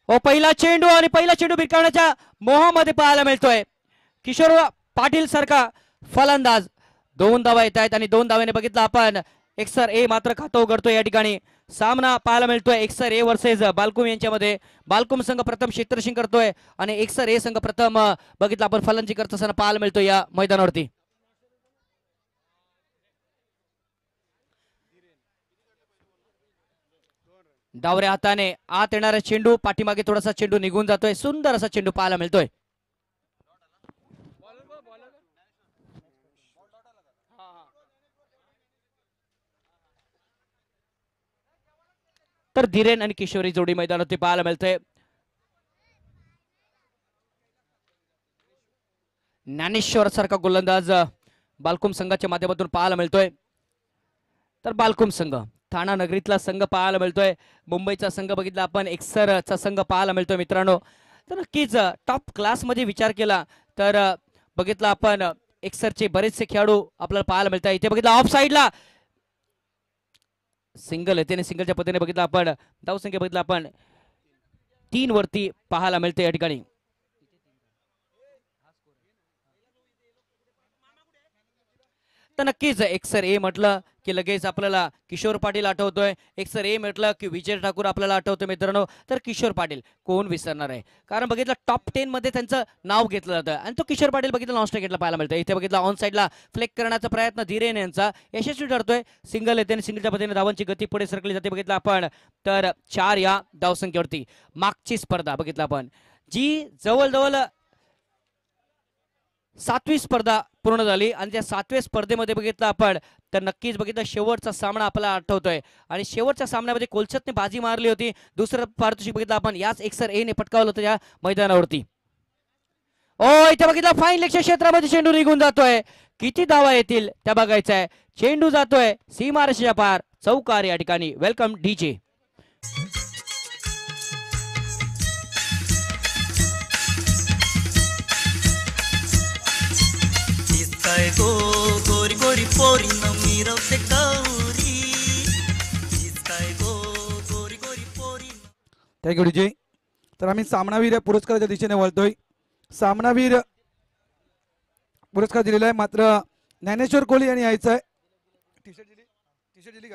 हो पहिला चेंडू आणि पहिला चेंडू भिरकावण्याच्या मोहामध्ये पाहायला मिळतोय किशोर पाटील सारखा फलंदाज. 2 धावा येत आहेत आणि 2 धाव्याने बघितलं आपण एक्सर ए मात्र खातं उघडतोय. या ठिकाणी सामना पाहायला मिळतोय एक्सर ए वर्सेस बालकुम यांच्यामध्ये. बालकुम संघ प्रथम क्षेत्ररक्षण करतोय आणि एक्सर ए संघ प्रथम बघितलं आपण फलंदाजी करत असताना पाहायला मिळतोय या मैदानावरती. डावऱ्या हाताने आत येणारा चेंडू पाठीमागे थोडासा चेंडू निघून जातोय. सुंदर असा चेंडू पाहायला मिळतोय. तर धीरेन आणि किशोरी जोडी मैदानावरती पाहायला मिळतोय. ज्ञानेश्वर सारखा गोलंदाज बालकुम संघाच्या माध्यमातून पाहायला मिळतोय. तर बालकुम संघ ठाणा नगरीतला संघ पाहायला मिळतोय. मुंबईचा संघ बघितला आपण एक्सरचा संघ पाहायला मिळतोय मित्रांनो. तर नक्कीच टॉप क्लास मध्ये विचार केला तर बघितलं आपण एक्सरचे बरेचसे खेळाडू आपल्याला पाहायला मिळतात. इथे बघितलं ऑफ साईडला सिंगल येते आणि सिंगलच्या पद्धतीने बघितलं आपण धावसंख्या बघितलं आपण 3 वरती पाहायला मिळते या ठिकाणी. तर नक्कीच एक्सर ए म्हटलं की लगेच आपल्याला किशोर पाटील आठवतोय. एक्सर ए म्हटलं की विजय ठाकूर आपल्याला आठवतोय मित्रांनो. तर किशोर पाटील कोण विसरणार आहे, कारण बघितलं टॉप 10 मध्ये त्यांचं नाव घेतलं जातं आणि तो किशोर पाटील बघितलं नॉन स्ट्राईकला पाहायला मिळतं. इथे बघितलं ऑन साईडला फ्लेक करण्याचा प्रयत्न धीरेन यांचा यशस्वी ठरतोय. सिंगल येते आणि सिंगलच्या पद्धतीने धावांची गती पुढे सरकली जाते बघितलं आपण. तर 4 या धावसंख्येवरती मागची स्पर्धा बघितलं आपण जी जवळजवळ 7वी स्पर्धा पूर्ण झाली आणि त्या 7व्या स्पर्धेमध्ये बघितलं आपण तर नक्कीच बघितलं शेवटचा सामना आपल्याला आठवतोय आणि शेवटच्या सामन्यामध्ये कोलचतने बाजी मारली होती. दुसरं पारितोषिक बघितलं आपण याच एक्सर ए ने पटकावलं होतं या मैदानावरती. ओ इथे बघितलं फाईन लेगच्या क्षेत्रामध्ये चेंडू निघून जातोय. किती धावा येतील त्या बघायचं आहे. चेंडू जातोय सीमारेषेच्या पार चौकार या ठिकाणी. Welcome DJ. गोरी गोरी पोरी मिरवते गौरी. गोरी गोरी पोरी. Thank you DJ. तर आम्ही सामनावीर पुरस्काराच्या दिशेने वळतोय. सामनावीर पुरस्कार दिलेला आहे मात्र ज्ञानेश्वर कोहली यांनी यायचं आहे. टी शर्ट दिली का?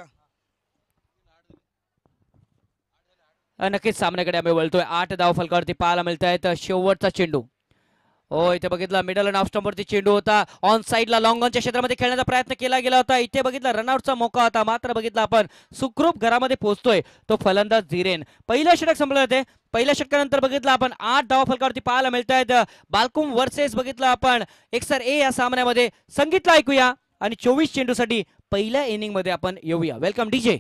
नक्कीच सामन्याकडे आम्ही वळतोय. 8 धाव फलकावरती पाहायला मिळत आहेत. शेवटचा चेंडू हो इथे बघितलं मिडल अँड ऑफ स्टंपवरती चेंडू होता. ऑन साईडला लॉंग ऑनच्या क्षेत्रामध्ये खेळण्याचा प्रयत्न केला गेला होता. इथे बघितलं रनआउटचा मौका होता मात्र बघितलं आपण सुखरूप घरामध्ये पोहोचतोय तो फलंदाज धीरेन. पहिलं षटक संपलं होते. पहिल्या षटकानंतर बघितलं आपण 8 धावा फलकावरती पाहायला मिळत आहेत. बालकुम वर्सेस बघितलं आपण एक्सर ए या सामन्यामध्ये. संगीतला ऐकूया आणि 24 चेंडूसाठी पहिल्या इनिंग मध्ये आपण येऊया. Welcome DJ.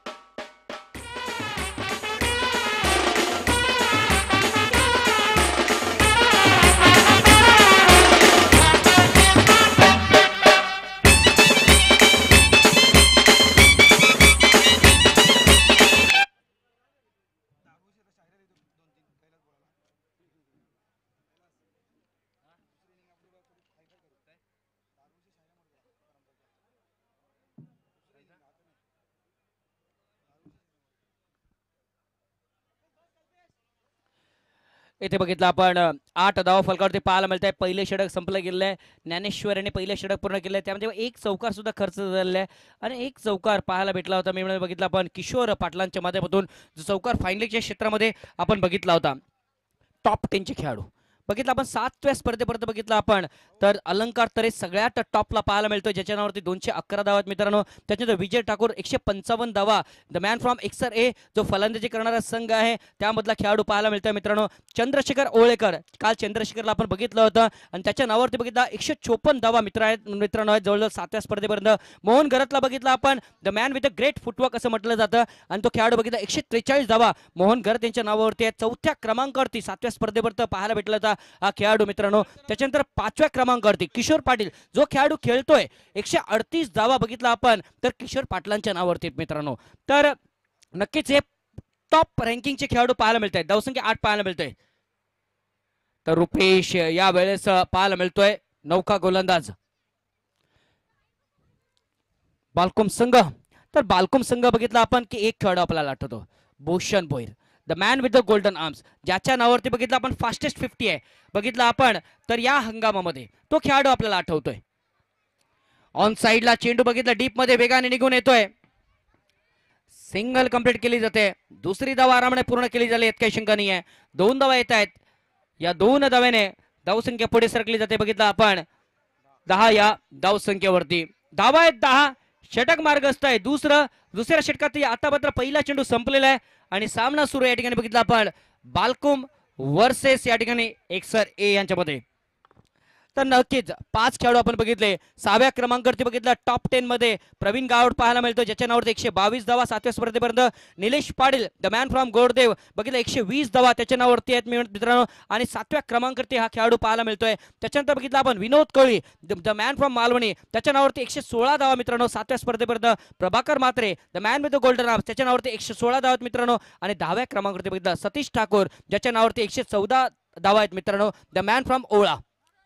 इथे बघितलं आपण 8 धावा फलकावरती पाहायला मिळत आहे. पहिले षटक संपलं गेलेलं आहे. ज्ञानेश्वर यांनी पहिले षटक पूर्ण केलं आहे. त्यामध्ये एक चौकार सुद्धा खर्च झालेला आहे आणि एक चौकार पाहायला भेटला होता. मी बघितलं आपण किशोर पाटलांच्या माध्यमातून जो चौकार फायनलच्या क्षेत्रामध्ये आपण बघितला होता. टॉप 10 चे खेळाडू बघितलं आपण 7व्या स्पर्धेपर्यंत बघितलं आपण तर अलंकार तरे सगळ्यात टॉपला पाहायला मिळतोय ज्याच्या नावावरती 211 धावा आहेत मित्रांनो. त्याच्यानंतर विजय ठाकूर 155 धावा. The man from Eksar A जो फलंदाजी करणारा संघ आहे त्यामधला खेळाडू पाहायला मिळतोय मित्रांनो. चंद्रशेखर ओळेकर काल चंद्रशेखरला आपण बघितलं होतं आणि त्याच्या नावावरती बघितलं 154 धावा मित्रांनो आहेत जवळजवळ 7व्या स्पर्धेपर्यंत. मोहन घरतला बघितला आपण the man with a great footwork असं म्हटलं जातं आणि तो खेळाडू बघितला 143 धावा मोहन घरत यांच्या नावावरती आहे. 4थ्या क्रमांकावरती 7व्या स्पर्धेपर्यंत पाहायला भेटला होता हा खेळाडू मित्रांनो. त्याच्यानंतर 5व्या क्रमांकावरती किशोर पाटील जो खेळाडू खेळतोय 138 धावा बघितला आपण तर किशोर पाटलांच्या नावावरती मित्रांनो. तर नक्कीच हे टॉप रँकिंगचे खेळाडू पाहायला मिळत आहेत. धावसंख्या 8 पाहायला मिळतोय. तर रुपेश या वेळेस पाहायला मिळतोय नौका गोलंदाज बालकुम संघ. तर बालकुम संघ बघितला आपण की एक खेळाडू आपल्याला आठवतो Bhushan Bhoir. The man with the golden arms, ज्याच्या नावावरती बघितलं आपण फास्टेस्ट 50 आहे बघितलं आपण, तर या हंगामामध्ये तो खेळाडू आपल्याला आठवतोय. ऑन साइडला चेंडू बघितलं डीप मध्ये वेगाने निघून येतोय, सिंगल कंप्लीट केली जाते. दुसरी धावा आरामाने पूर्ण केली झाली, काही शंका नाही आहे. 2 धावा येत आहेत, या 2 धाव्याने धावसंख्या पुढे सरकली जाते बघितलं आपण 10 या धावसंख्येवरती. धावा आहेत 10, षटक मार्गस्थ आहे. दुसऱ्या षटकात आता मात्र पहिला चेंडू संपलेला आहे आणि सामना सुरू आहे. या ठिकाणी बघितलं आपण बालकुम वर्सेस या ठिकाणी एक्सर ए यांच्यामध्ये. तर नक्कीच 5 खेळाडू आपण बघितले. 6व्या क्रमांकावरती बघितलं टॉप 10 मध्ये प्रवीण गावड पाहायला मिळतो, ज्याच्या नावावरती 122 धावा 7व्या स्पर्धेपर्यंत. Nilesh Patil the man from Goddev बघितलं 120 धावा त्याच्या नावावरती आहेत मित्रांनो, आणि 7व्या क्रमांकावरती हा खेळाडू पाहायला मिळतोय. त्याच्यानंतर बघितलं आपण Vinod Koli the man from Malvani, त्याच्या नावावरती 116 धावा मित्रांनो 7व्या स्पर्धेपर्यंत. Prabhakar Mhatre the man with the golden arms, त्याच्या नावावरती 116 धावा मित्रांनो. आणि 10व्या क्रमांकावरती बघितलं सतीश ठाकूर, ज्याच्या नावावरती 114 धावा आहेत मित्रांनो, द मॅन फ्रॉम ओळा.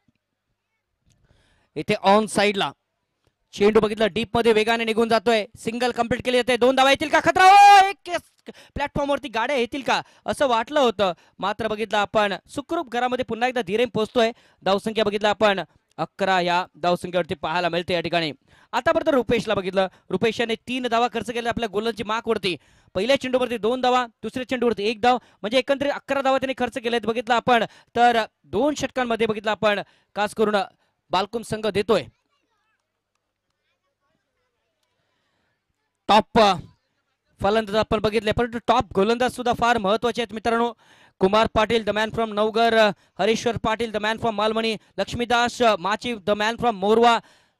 इथे ऑन साइडला चेंडू बघितलं डीप मध्ये वेगाने निघून जातोय, सिंगल कंप्लीट केली जाते. 2 धावा येतील का? खतरा, एक प्लॅटफॉर्मवरती गाड्या येतील का असं वाटलं होतं, मात्र बघितलं आपण सुखरूप घरामध्ये पुन्हा एकदा धीरे पोहोचतोय. धावसंख्या बघितलं आपण 11 या धावसंख्येवरती पाहायला मिळते या ठिकाणी. आतापर्यंत रुपेशला बघितलं, रुपेशने 3 धावा खर्च केल्या आपल्या गोलंदाजी मार्कवरती. पहिल्या चेंडूवरती 2 धावा, दुसऱ्या चेंडूवरती 1 धाव, म्हणजे एकंदरीत 11 धावा त्यांनी खर्च केल्यात बघितलं आपण. तर 2 षटकांमध्ये बघितलं आपण खास करून बालकुम संघ देतोय. टॉप फलंदाज आपण बघितले, परंतु टॉप गोलंदाज सुद्धा फार महत्वाचे आहेत मित्रांनो. Kumar Patil the man from Navghar, Harishwar Patil the man from Malvani, Laxmidas Machi the man from Morva.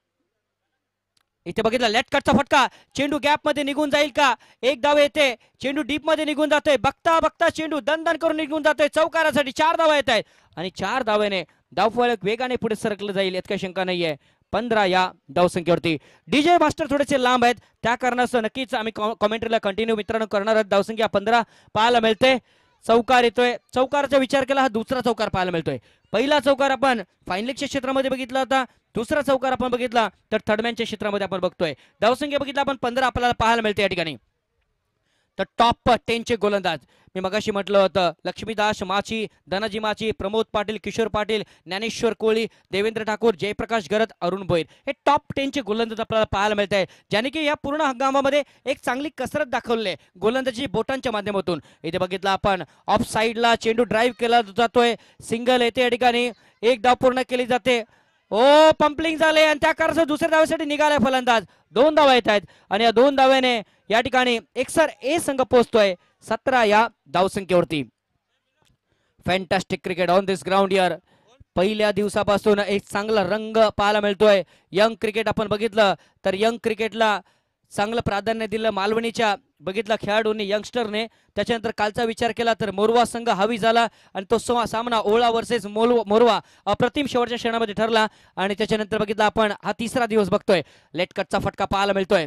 इथे बघितलं लेट कटचा फटका, चेंडू गॅप मध्ये निघून जाईल का? 1 धाव येते, चेंडू डीप मध्ये निघून जातोय, बघता बघता चेंडू दन करून निघून जातोय चौकारासाठी. 4 धावा येत आहेत आणि 4 धाव्याने धावफलक वेगाने पुढे सरकलं जाईल यात काही शंका नाहीये. 15 या धावसंख्येवरती. डीजे मास्टर थोडेसे लांब आहेत, त्या कारणास्तव नक्कीच आम्ही कॉमेंट्रीला कंटिन्यू मित्रांनो करणार आहोत. धावसंख्या 15 पाहायला मिळते. चौकार येतोय, चौकाराचा विचार केला हा दुसरा चौकार पाहायला मिळतोय. पहिला चौकार आपण फायनलिक्सच्या क्षेत्रामध्ये बघितला होता, दुसरा चौकार आपण बघितला तर थर्डमॅनच्या क्षेत्रामध्ये आपण बघतोय. धावसंख्या बघितला आपण 15 आपल्याला पाहायला मिळते या ठिकाणी. तर टॉप 10 चे गोलंदाज मी मगाशी म्हटलं होतं, लक्ष्मीदास माची, धनाजी माची, प्रमोद पाटील, किशोर पाटील, ज्ञानेश्वर कोळी, देवेंद्र ठाकूर, जयप्रकाश गरत, अरुण भोईर, हे टॉप 10 चे गोलंदाज आपल्याला पाहायला मिळत आहे, ज्याने की या पूर्ण हंगामामध्ये एक चांगली कसरत दाखवली आहे गोलंदाजी बोटांच्या माध्यमातून. इथे बघितलं आपण ऑफ साइडला चेंडू ड्राईव्ह केला जातोय, सिंगल येते या ठिकाणी, 1 धाव पूर्ण केली जाते. ओ पंपलिंग झाले आणि त्या कारणास्तव दुसऱ्या धावेसाठी निघालाय फलंदाज. 2 धावा येत आहेत आणि या 2 धाव्याने या ठिकाणी एक्सर ए संघ पोहोचतोय 17 या धावसंख्येवरती. Fantastic cricket on this ground यार. पहिल्या दिवसापासून एक चांगला रंग पाहायला मिळतोय. यंग क्रिकेट आपण बघितलं तर यंग क्रिकेटला चांगलं प्राधान्य दिलं मालवणीच्या बघितला खेळाडूंनी, यंगस्टरने. त्याच्यानंतर कालचा विचार केला तर मोरवा संघ हावी झाला आणि तो सामना ओळा वर्सेस मोरवा अप्रतिम शेवटच्या क्षणामध्ये ठरला. आणि त्याच्यानंतर बघितला आपण हा 3रा दिवस बघतोय, लेट कटचा फटका पाहायला मिळतोय,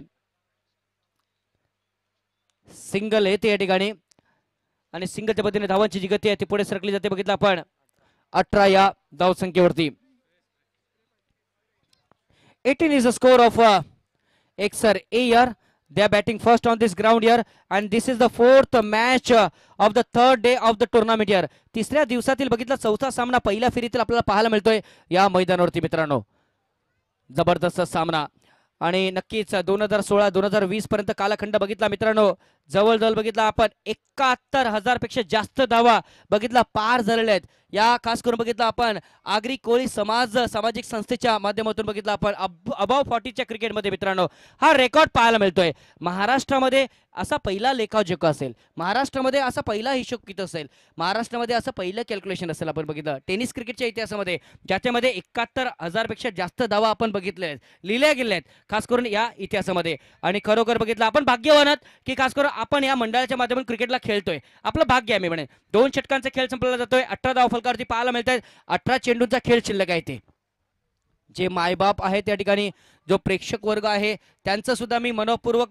सिंगल येते या ठिकाणी आणि सिंगलच्या पद्धतीने धावांची जी गती आहे ती पुढे सरकली जाते बघितलं आपण 18 या धावसंख्येवरती. 18 is the score of Exer A here. They are batting first on this ground here and this is the 4th match of the 3rd day of the tournament here. 3ऱ्या दिवसातील बघितला 4था सामना पहिल्या फेरीतील आपल्याला पाहायला मिळतोय या मैदानावरती मित्रांनो. जबरदस्त सामना आणि नक्कीच 2016-2020 पर्यंत कालखंड बघितला मित्रांनो. जवळजवळ बघितला आपण 71,000 पेक्षा जास्त धावा बघितला पार झालेल्या आहेत. या खास करून बघितला आपण आगरी कोळी सामाजिक संस्थेच्या माध्यमातून बघितला आपण अबाव 40च्या क्रिकेटमध्ये मित्रांनो हा रेकॉर्ड पाहायला मिळतोय. महाराष्ट्रामध्ये असा पहिला लेखाजोखा असेल, महाराष्ट्रामध्ये असा पहिला हिशोब किती असेल, महाराष्ट्रामध्ये असं पहिलं कॅल्क्युलेशन असेल आपण बघितलं टेनिस क्रिकेटच्या इतिहासामध्ये, ज्याच्यामध्ये 71,000 पेक्षा जास्त धावा आपण बघितल्या आहेत, लिहिल्या गेल्या आहेत खास करून या इतिहासामध्ये. आणि खरोखर बघितलं आपण भाग्यवान आहात की खास करून आपण या मंडळाच्या माध्यमातून क्रिकेटला खेळतोय. आपलं भाग्य आहे मी म्हणे. 2 षटकांचा खेळ संपला जातोय, 18 धावा फलकावरती पाहायला मिळत आहेत, 18 चेंडूंचा खेळ शिल्लक आहे. ते जे मायबाप आहे त्या ठिकाणी जो प्रेक्षक वर्ग आहे त्यांचं सुद्धा मी मनपूर्वक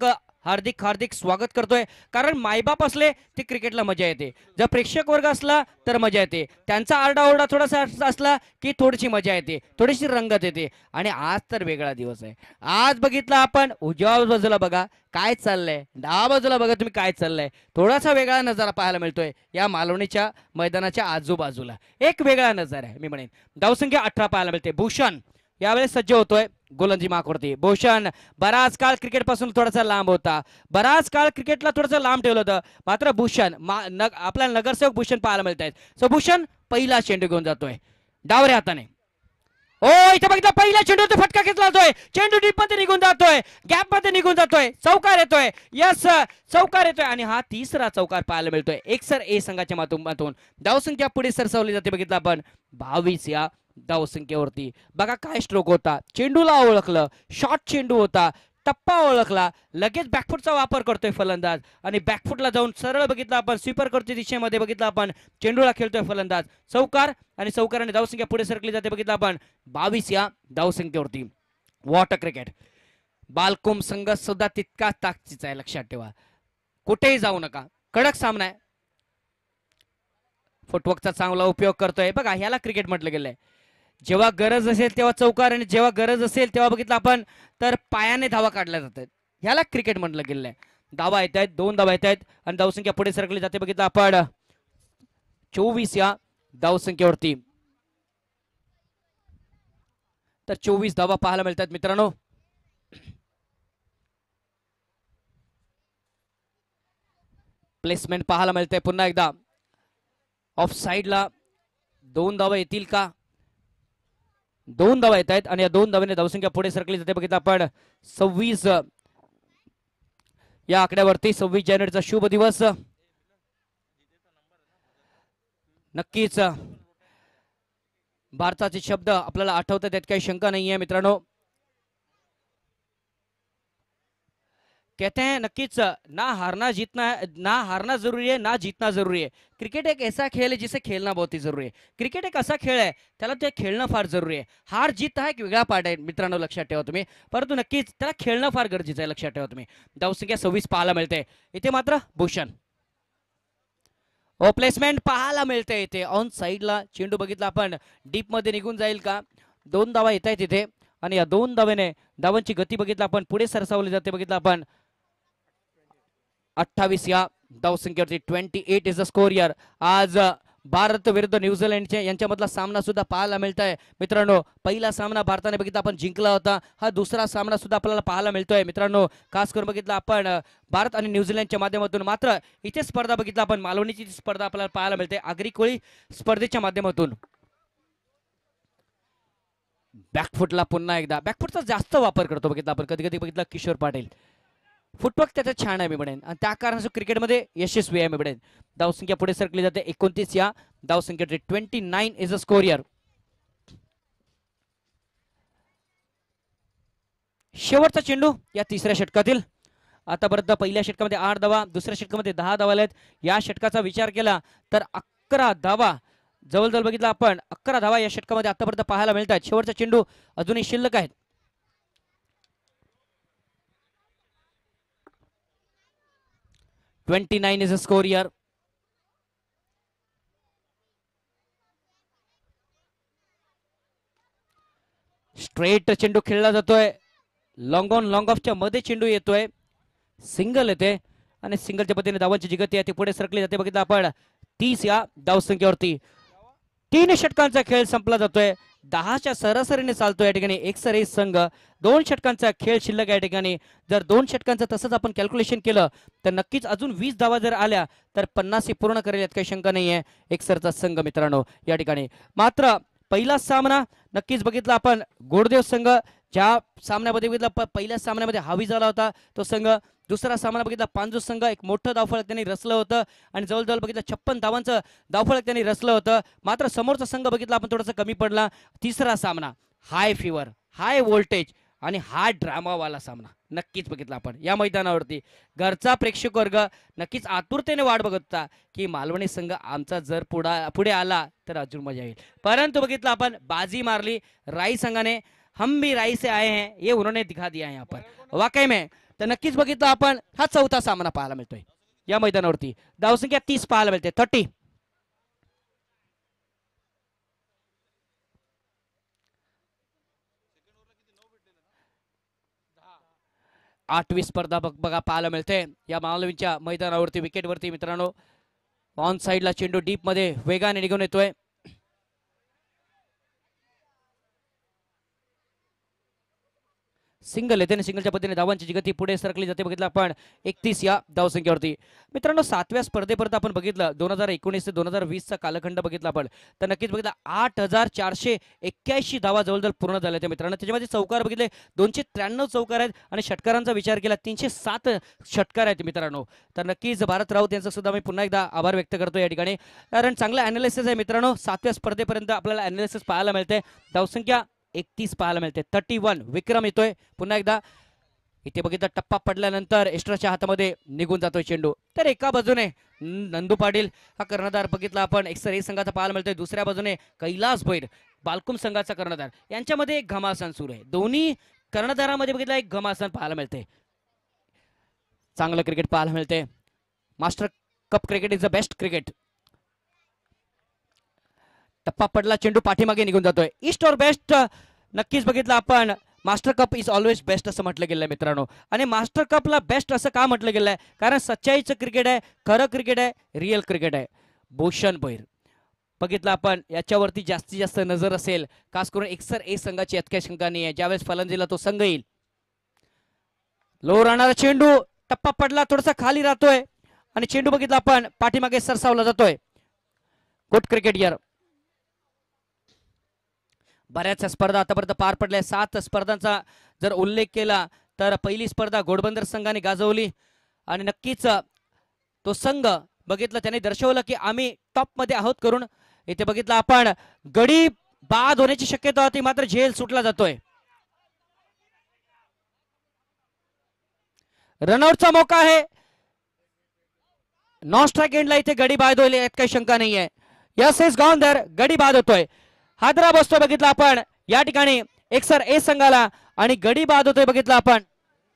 हार्दिक हार्दिक स्वागत करतोय. कारण मायबाप असले ते क्रिकेटला मजा येते, जर प्रेक्षक वर्ग असला तर मजा येते, त्यांचा आरडाओरडा थोडासा असला की थोडीशी मजा येते, थोडीशी रंगत येते. आणि आज तर वेगळा दिवस आहे. आज बघितला आपण उजव्या बाजूला बघा काय चाललंय, डाव्या बाजूला बघा तुम्ही काय चाललंय. थोडासा वेगळा नजारा पाहायला मिळतोय या मालवणीच्या मैदानाच्या आजूबाजूला. एक वेगळा नजारा आहे मी म्हणेन. धावसंख्या 18 पाहायला मिळते. भूषण यावेळेस सज्ज होतोय गोलंदाजी मार्कवरती. भूषण बराच काळ क्रिकेट पासून थोडासा लांब होता, बराच काळ क्रिकेटला थोडंसं लांब ठेवलं होतं. मात्र भूषण आपला नगरसेवक भूषण पाहायला मिळत आहेत. सो भूषण पहिला चेंडू घेऊन जातोय डावऱ्या हाताने. ओ इथे बघितलं पहिला चेंडू फटका घेतला जातोय, चेंडू डीप मध्ये निघून जातोय, गॅप मध्ये निघून जातोय, चौकार येतोय. यस चौकार येतोय आणि हा तिसरा चौकार पाहायला मिळतोय एकसर ए संघाच्या माध्यमातून. धावसंख्या पुढे सरसावली जाते बघितलं आपण 22 या धावसंख्येवरती. बघा काय स्ट्रोक होता, चेंडूला ओळखलं, शॉर्ट चेंडू होता, टप्पा ओळखला, लगेच बॅकफुटचा वापर करतोय फलंदाज आणि बॅकफुटला जाऊन सरळ बघितलं आपण स्वीपर करतोय दिशेमध्ये बघितलं आपण चेंडूला खेळतोय फलंदाज. चौकार आणि चौकाराने धावसंख्या पुढे सरकली जाते बघितलं आपण 22 या धावसंख्येवरती. वॉटर क्रिकेट बालकोम संघ सुद्धा तितका ताकदीचा आहे, लक्षात ठेवा. कुठेही जाऊ नका, कडक सामना आहे. फुटवर्कचा चांगला उपयोग करतोय बघा, ह्याला क्रिकेट म्हटलं गेलंय. जेव्हा गरज असेल तेव्हा चौकार आणि जेव्हा गरज असेल तेव्हा बघितलं आपण तर पायाने धावा काढल्या जातात, ह्याला क्रिकेट म्हटलं गेलेलं आहे. धावा येत आहेत, 2 धावा येत आहेत आणि धावसंख्या पुढे सरकली जाते बघितलं आपण 24 या धावसंख्येवरती. तर 24 धावा पाहायला मिळतात मित्रांनो. प्लेसमेंट पाहायला मिळते पुन्हा एकदा. ऑफ साइडला 2 धावा येतील का? 2 धावा येत आहेत आणि या 2 धावांनी धावसंख्या पुढे सरकली जाते बघितलं आपण 26 या आकड्यावरती. 26 जानेवारीचा शुभ दिवस. नक्कीच भारताचे शब्द आपल्याला आठवतात त्यात काही शंका नाही है मित्रांनो. कहते हैं नक्कीच ना हारना जरूरी है ना जीतना जरूरी है. क्रिकेट एक ऐसा खेल है जिसे खेलना बहुत ही जरूरी है. क्रिकेट एक असा खेळ आहे त्याला ते खेळणं फार जरूरी आहे. हार जीत हा एक वेगळा पार्ट आहे मित्रांनो, लक्षात ठेवा तुम्ही. परंतु नक्कीच त्याला खेळणं फार गरजेचं आहे, लक्षात ठेवा तुम्ही. धावसंख्या 26 पाहायला मिळते इथे मात्र. भूषण प्लेसमेंट पाहायला मिळते इथे. ऑन साइडला चेंडू बघितला आपण डीप मध्ये निघून जाईल का? 2 धावा येत आहेत इथे आणि या 2 धावेने धावांची गती बघितला आपण पुढे सरसावली जाते बघितलं आपण 28 या धावसंख्येवरती. 28 इज द स्कोर यार. आज भारत विरुद्ध न्यूझीलंड यांच्यामधला सामना सुद्धा पाहायला मिळत आहे मित्रांनो. पहिला सामना भारताने बघितला आपण जिंकला होता, हा दुसरा सामना सुद्धा आपल्याला पाहायला मिळतोय मित्रांनो. खास करून बघितला आपण भारत आणि न्यूझीलंडच्या माध्यमातून. मात्र इथे स्पर्धा बघितला आपण मालवणीची स्पर्धा आपल्याला पाहायला मिळते आगरी कोळी स्पर्धेच्या माध्यमातून. बॅकफुटला पुन्हा एकदा बॅकफुटचा जास्त वापर करतो बघितला आपण. कधी कधी बघितला किशोर पाटील. फुटवर्क त्याचा छान आहे मी म्हणेन आणि त्या कारणाने क्रिकेटमध्ये यशस्वी आहे मी म्हणेन. धावसंख्या पुढे सरकली जाते 29 या धावसंख्येवरती. 29 इज अ स्कोर यार. शेवटचा चेंडू या तिसऱ्या षटकातील. आतापर्यंत पहिल्या षटकामध्ये 8 धावा, दुसऱ्या षटकामध्ये 10 धावा आहेत. या षटकाचा विचार केला तर 11 धावा जवळजवळ बघितला आपण 11 धावा या षटकामध्ये आतापर्यंत पाहायला मिळतात. शेवटचा चेंडू अजूनही शिल्लक आहेत. 29 इज अ स्कोर यार. स्ट्रेट चेंडू खेळला जातोय. लॉंग ऑन लॉंग ऑफच्या मध्ये चेंडू येतोय. सिंगल येते आणि सिंगलच्या पद्धतीने धावांची जी गती आहे ती पुढे सरकली जाते बघितलं आपण 30 या धावसंख्येवरती. 3 षटकांचा खेळ संपला जातोय. 10च्या सरासरीने चालतोय या ठिकाणी एकसरी संघ. 2 षटकांचा खेळ शिल्लक या ठिकाणी. जर 2 षटकांचं तसंच आपण कॅल्क्युलेशन केलं तर नक्कीच अजून 20 धावा जर आल्या तर 50 पूर्ण करेल यात काही शंका नाहीये एकसरचा संघ मित्रांनो या ठिकाणी. मात्र पहिला सामना नक्कीच बघितला आपण गोडदेव संघ ज्या सामन्यामध्ये बघितला पहिल्या सामन्यामध्ये हावी झाला होता तो संघ. दुसरा सामना बघितला पांजूस संघ एक मोठं धावफलक त्यांनी रचलं होतं आणि जवळजवळ बघितलं 56 धावांचं धावफलक त्यांनी रचलं होतं. मात्र समोरचा संघ बघितला आपण थोडासा कमी पडला. तिसरा सामना हाय फीवर, हाय व्होल्टेज आणि हा ड्रामावाला सामना नक्कीच बघितला आपण या मैदानावरती. घरचा प्रेक्षक वर्ग नक्कीच आतुरतेने वाट बघत होता की मालवणी संघ आमचा जर पुढे आला तर अजून मजा येईल. परंतु बघितलं आपण बाजी मारली राई संघाने. हम भी राई से आए हैं ये उन्होंने दिखा दिया है यहाँ पर. वाकई में तर नक्कीच बघितलं आपण हा चौथा सामना पाहायला मिळतोय या मैदानावरती. धावसंख्या 30 पाहायला मिळते, 30. 8वी स्पर्धा बघा पाहायला मिळते या मालवणच्या मैदानावरती. विकेटवरती मित्रांनो ऑन साइडला चेंडू डीप मध्ये वेगाने निघून येतोय. सिंगल येते आणि सिंगलच्या पद्धतीने धावांची जी गती पुढे सरकली जाते बघितलं आपण 31 या धावसंख्येवरती. मित्रांनो 7व्या स्पर्धेपर्यंत आपण बघितलं 2019 ते 2020 चा कालखंड बघितला आपण तर नक्कीच बघितलं 8481 धावा जवळजवळ पूर्ण झाल्या त्या मित्रांनो. त्याच्यामध्ये चौकार बघितले 293 चौकार आहेत आणि षटकारांचा विचार केला 307 षटकार आहेत मित्रांनो. तर नक्कीच भारत राऊत यांचा सुद्धा मी पुन्हा एकदा आभार व्यक्त करतो या ठिकाणी, कारण चांगलं अनालिसिस आहे मित्रांनो. 7व्या स्पर्धेपर्यंत आपल्याला अनालिसिस पाहायला मिळते. धावसंख्या 31 पाहायला मिळते, 31. विक्रम येतोय पुन्हा एकदा. इथे बघितलं टप्पा पडल्यानंतर एस्ट्राच्या हातामध्ये निघून जातोय चेंडू. तर एका बाजूने नंदू पाटील हा कर्णधार बघितला आपण एक्सर ए संघाचा पाहायला मिळतोय, दुसऱ्या बाजूने कैलास भैर बालकुम संघाचा कर्णधार. यांच्यामध्ये एक घमासान सुरू आहे. दोन्ही कर्णधारामध्ये बघितलं एक घमासान पाहायला मिळते. चांगलं क्रिकेट पाहायला मिळते. Master cup cricket is the best cricket. टप्पा पडला, चेंडू पाठीमागे निघून जातोय. ईस्ट और बेस्ट नक्कीच बघितलं आपण master cup is always best असं म्हटलं गेलं मित्रांनो. आणि मास्टर कपला बेस्ट असं का म्हटलं गेलंय, कारण सच्चाईचं क्रिकेट आहे, खरं क्रिकेट आहे, रिअल क्रिकेट आहे. भूषण भैर बघितलं आपण याच्यावरती जास्तीत जास्त नजर असेल, खास करून एक्सर ए संघाची इतक्या शंका नाही आहे. ज्यावेळेस फलंदाजीला तो संघ येईल. लो राहणारा चेंडू, टप्पा पडला, थोडासा खाली राहतोय आणि चेंडू बघितला आपण पाठीमागे सरसावला जातोय. गुड क्रिकेट यार. बऱ्याच स्पर्धा आतापर्यंत पार पडल्या. 7 स्पर्धांचा जर उल्लेख केला तर पहिली स्पर्धा घोडबंदर संघाने गाजवली आणि नक्कीच तो संघ बघितलं त्याने दर्शवलं की आम्ही टॉप मध्ये आहोत करून. इथे बघितलं आपण गडी बाद होण्याची शक्यता होती, मात्र झेल सुटला जातोय. रनआउटचा मौका आहे. नॉन स्ट्राइक एंडला इथे गडी बाद होईल यात काही शंका नाहीये. Yes is gone there. गडी बाद होतोय, हादरा बसतोय बघितलं आपण या ठिकाणी एक्सर ए संघाला आणि गडी बाद होतोय बघितलं आपण.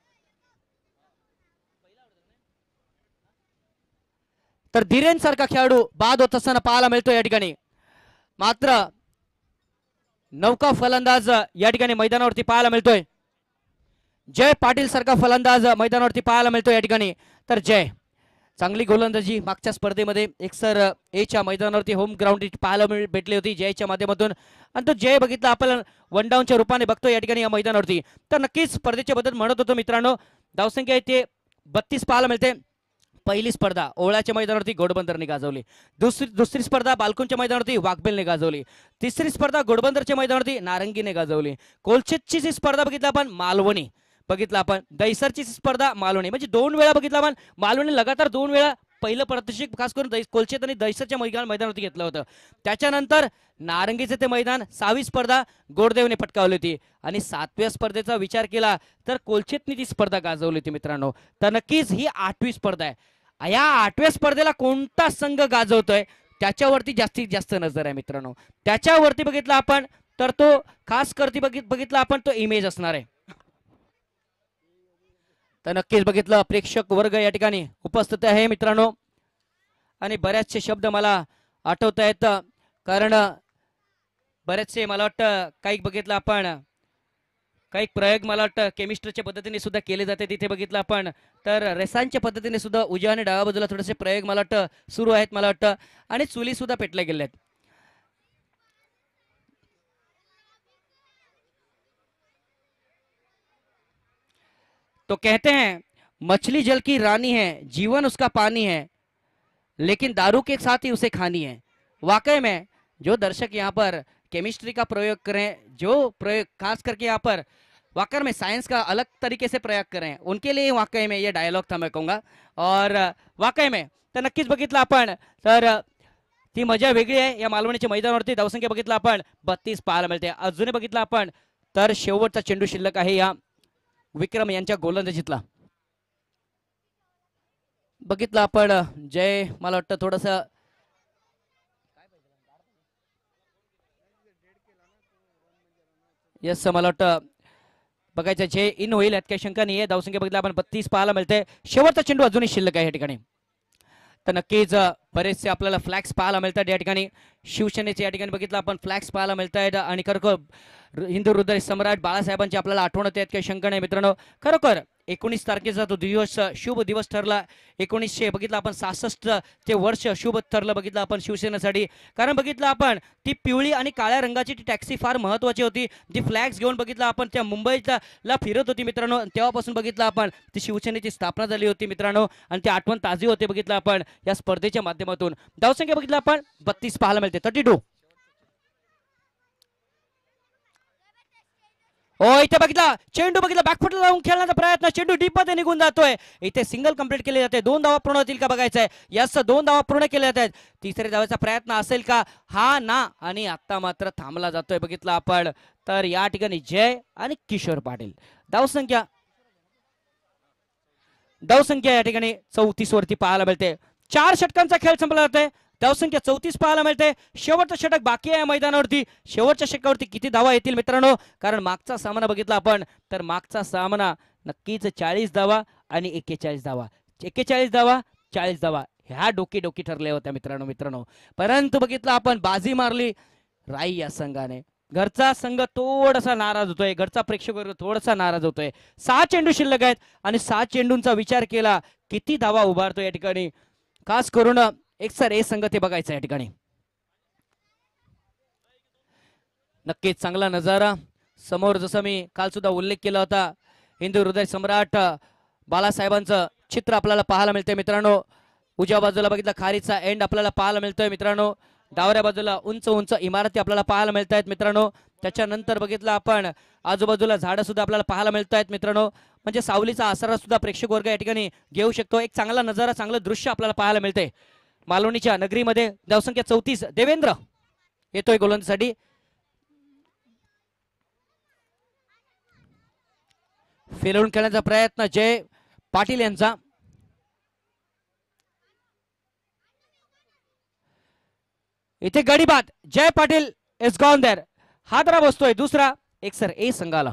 तर धीरेन सारखा खेळाडू बाद होत असताना पाहायला मिळतोय या ठिकाणी. मात्र नौका फलंदाज या ठिकाणी मैदानावरती पाहायला मिळतोय. जय पाटील सारखा फलंदाज मैदानावरती पाहायला मिळतोय या ठिकाणी. तर जय चांगली गोलंदाजी मागच्या स्पर्धेमध्ये एक्सर एच्या मैदानावरती होम ग्राउंड पाहायला भेटली होती जयच्या माध्यमातून. आणि तो जय बघितला आपण वन डाऊनच्या रूपाने बघतो या ठिकाणी या मैदानावरती. तर नक्कीच स्पर्धेच्या बद्दल म्हणत होतो मित्रांनो. धावसंख्या इथे 32 पाहायला मिळते. पहिली स्पर्धा ओळ्याच्या मैदानावरती घोडबंदरने गाजवली. दुसरी स्पर्धा बालकुंच्या मैदानावरती वाघबेलने गाजवली. तिसरी स्पर्धा घोडबंदरच्या मैदानावरती नारंगीने गाजवली. कोलचेतची जी स्पर्धा बघितला आपण मालवणी बघितला आपण. दहिसरची स्पर्धा मालवणी, म्हणजे 2 वेळा बघितला आपण मालवणी लगातार 2 वेळा पहिलं पारितोषिक खास करून कोलचेत आणि दहिसरच्या मैदानावरती घेतलं होतं. त्याच्यानंतर नारंगीचे ते मैदान 6वी स्पर्धा गोडदेवने पटकावली होती आणि 7व्या स्पर्धेचा विचार केला तर कोलचेतनी ती स्पर्धा गाजवली होती मित्रांनो. तर नक्कीच ही 8वी स्पर्धा आहे. या 8व्या स्पर्धेला कोणता संघ गाजवतोय त्याच्यावरती जास्तीत जास्त नजर आहे मित्रांनो. त्याच्यावरती बघितलं आपण तर तो खास करती बघितला आपण तो इमेज असणार आहे. तर नक्कीच बघितलं प्रेक्षक वर्ग या ठिकाणी उपस्थित आहे मित्रांनो आणि बरेचसे शब्द मला आठवत आहेत, कारण बरेचसे मला वाटतं काही बघितलं आपण काही प्रयोग मला वाटतं केमिस्ट्रीच्या पद्धतीने सुद्धा केले जाते. तिथे बघितलं आपण तर रसायनच्या पद्धतीने सुद्धा उजव्या आणि डाव्या बाजूला थोडेसे प्रयोग मला वाटतं सुरू आहेत मला वाटतं आणि चुली सुद्धा पेटल्या गेल्या आहेत. तो कहते हैं मछली जल की रानी है, जीवन उसका पानी है, लेकिन दारू के साथ ही उसे खानी है. वाकई में जो दर्शक यहाँ पर केमिस्ट्री का प्रयोग करें, जो प्रयोग खास करके यहाँ पर वाकई में साइंस का अलग तरीके से प्रयोग करें, उनके लिए वाकई में ये डायलॉग था मैं कहूँगा. और वाकई में तर नक्कीच बघितलं आपण तर ती मजा वेगळी आहे या मालवणीच्या मैदानावरती. धावसंख्या बघितलं आपण 32 पाहायला मिळते. अजूनही बघितलं आपण तर शेवटचा चेंडू शिल्लक आहे या विक्रम यांच्या गोलंदाजीतला. बघितलं आपण जय मला वाटतं थोडस यस मला वाटतं बघायचं जे इन होईल यात काही शंका नाहीये. धावसंख्या बघितला आपण 32 पाहायला मिळते. शेवटचा चेंडू अजूनही शिल्लक आहे या ठिकाणी. तर नक्कीच बरेचसे आपल्याला फ्लॅग्स पाहायला मिळतात या ठिकाणी. शिवसेनेचे या ठिकाणी बघितलं आपण फ्लॅग्स पाहायला मिळत आहेत आणि खरोखर हिंदू हृदय सम्राट बाळासाहेबांची आपल्याला आठवण होते यात काही शंका नाही मित्रांनो. खरोखर 19 तारखेचा तो दिवस शुभ दिवस ठरला. 1900 बघितलं आपण 66 ते वर्ष शुभ ठरलं बघितलं आपण शिवसेनेसाठी. कारण बघितलं आपण ती पिवळी आणि काळ्या रंगाची ती टॅक्सी फार महत्वाची होती. जी फ्लॅग्स घेऊन बघितलं आपण त्या मुंबईला फिरत होती मित्रांनो. तेव्हापासून बघितलं आपण ती शिवसेनेची स्थापना झाली होती मित्रांनो आणि ती आठवण ताजी होते बघितलं आपण या स्पर्धेच्या माध्यमातून. धावसंख्या बघितलं आपण 32 पाहायला मिळते. 32. हो इथे बघितला चेंडू बघितला बॅकफुटला लावून खेळण्याचा प्रयत्न. चेंडू डीप मध्ये निघून जातोय. इथे सिंगल कंप्लीट केले जाते. 2 धावा पूर्ण होतील का बघायचं आहे. यस 2 धावा पूर्ण केल्या जात आहेत. तिसऱ्या धावाचा प्रयत्न असेल का हा ना आणि आता मात्र थांबला जातोय बघितला आपण. तर या ठिकाणी जय आणि किशोर पाटील. धावसंख्या या ठिकाणी 34 वरती पाहायला मिळते. 4 षटकांचा खेळ संपला जातोय. धावसंख्या 34 पाहायला मिळते. शेवटचं षटक बाकी आहे मैदानावरती. शेवटच्या षटकावरती किती धावा येतील मित्रांनो. कारण मागचा सामना बघितला आपण तर मागचा सामना नक्कीच 40 धावा आणि 41 धावा. 41 धावा 40 धावा ह्या डोकी ठरल्या होत्या मित्रांनो. परंतु बघितलं आपण बाजी मारली राई या संघाने. घरचा संघ थोडासा नाराज होतोय. घरचा प्रेक्षक वर्ग थोडासा नाराज होतोय. 6 चेंडू शिल्लक आहेत आणि 6 चेंडूंचा विचार केला किती धावा उभारतो या ठिकाणी. खास करून एकसर ए संघ ते बघायचं या ठिकाणी. नक्कीच चांगला नजारा समोर जसं मी काल सुद्धा उल्लेख केला होता हिंदू हृदय सम्राट बाळासाहेबांचं चित्र आपल्याला पाहायला मिळते मित्रांनो. उजव्या बाजूला बघितलं खारीचा एंड आपल्याला पाहायला मिळतोय मित्रांनो. डाव्या बाजूला उंच इमारती आपल्याला पाहायला मिळत आहेत मित्रांनो. त्याच्यानंतर बघितलं आपण आजूबाजूला झाडं सुद्धा आपल्याला पाहायला मिळत आहेत मित्रांनो. म्हणजे सावलीचा आसरा सुद्धा प्रेक्षक वर्ग या ठिकाणी घेऊ शकतो. एक चांगला नजारा चांगलं दृश्य आपल्याला पाहायला मिळते मालवणीच्या नगरीमध्ये. धावसंख्या 34. देवेंद्र येतोय गोलंदाजीसाठी. फिरवून खेळण्याचा प्रयत्न जय पाटील यांचा. इथे गडी बाद. Jay Patil is gone there. हा धरा बसतोय दुसरा एकसर ए संघाला.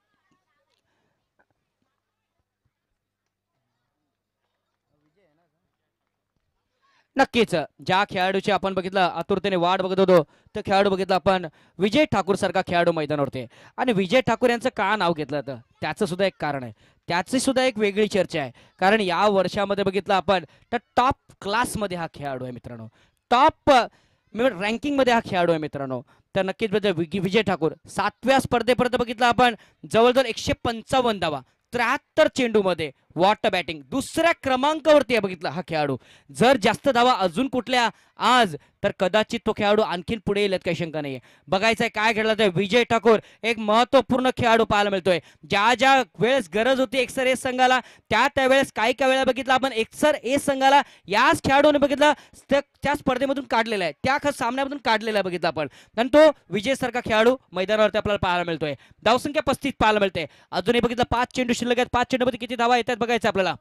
नक्कीच ज्या खेळाडूची आपण बघितलं आतुरतेने वाट बघत होतो तर खेळाडू बघितला आपण विजय ठाकूर सारखा खेळाडू मैदानावरती. आणि विजय ठाकूर यांचं का नाव घेतलं तर त्याचं सुद्धा एक कारण आहे. त्याची सुद्धा एक वेगळी चर्चा आहे. कारण या वर्षामध्ये बघितलं आपण तर टॉप क्लासमध्ये हा खेळाडू आहे मित्रांनो. टॉप रँकिंग मध्ये हा खेळाडू आहे मित्रांनो. तर नक्कीच विजय ठाकूर 7व्या स्पर्धेपर्यंत बघितलं आपण जवळजवळ 155 धावा 73 चेंडू मध्ये वॉट बॅटिंग. दुसऱ्या क्रमांकावरती आहे बघितलं हा खेळाडू. जर जास्त धावा अजून कुठल्या आज तर कदाचित तो खेळाडू आणखीन पुढे येईल काही शंका नाहीये. बघायचंय काय घडलं तर विजय ठाकूर एक महत्वपूर्ण खेळाडू पाहायला मिळतोय. ज्या वेळेस गरज होती एकसर ए संघाला त्या वेळेस काही वेळा बघितलं आपण एकसर ए संघाला याच खेळाडूने बघितलं त्या स्पर्धेमधून काढलेला आहे. त्या सामन्यामधून काढलेला आहे बघितलं आपण. आणि तो विजय सारखा खेळाडू मैदानावरती आपल्याला पाहायला मिळतोय. धावसंख्या 35 पाहायला मिळते. अजूनही बघितलं 5 चेंडू शिल्लक आहेत. 5 चेंडूमध्ये किती धावा येतात बघायचं आपल्याला.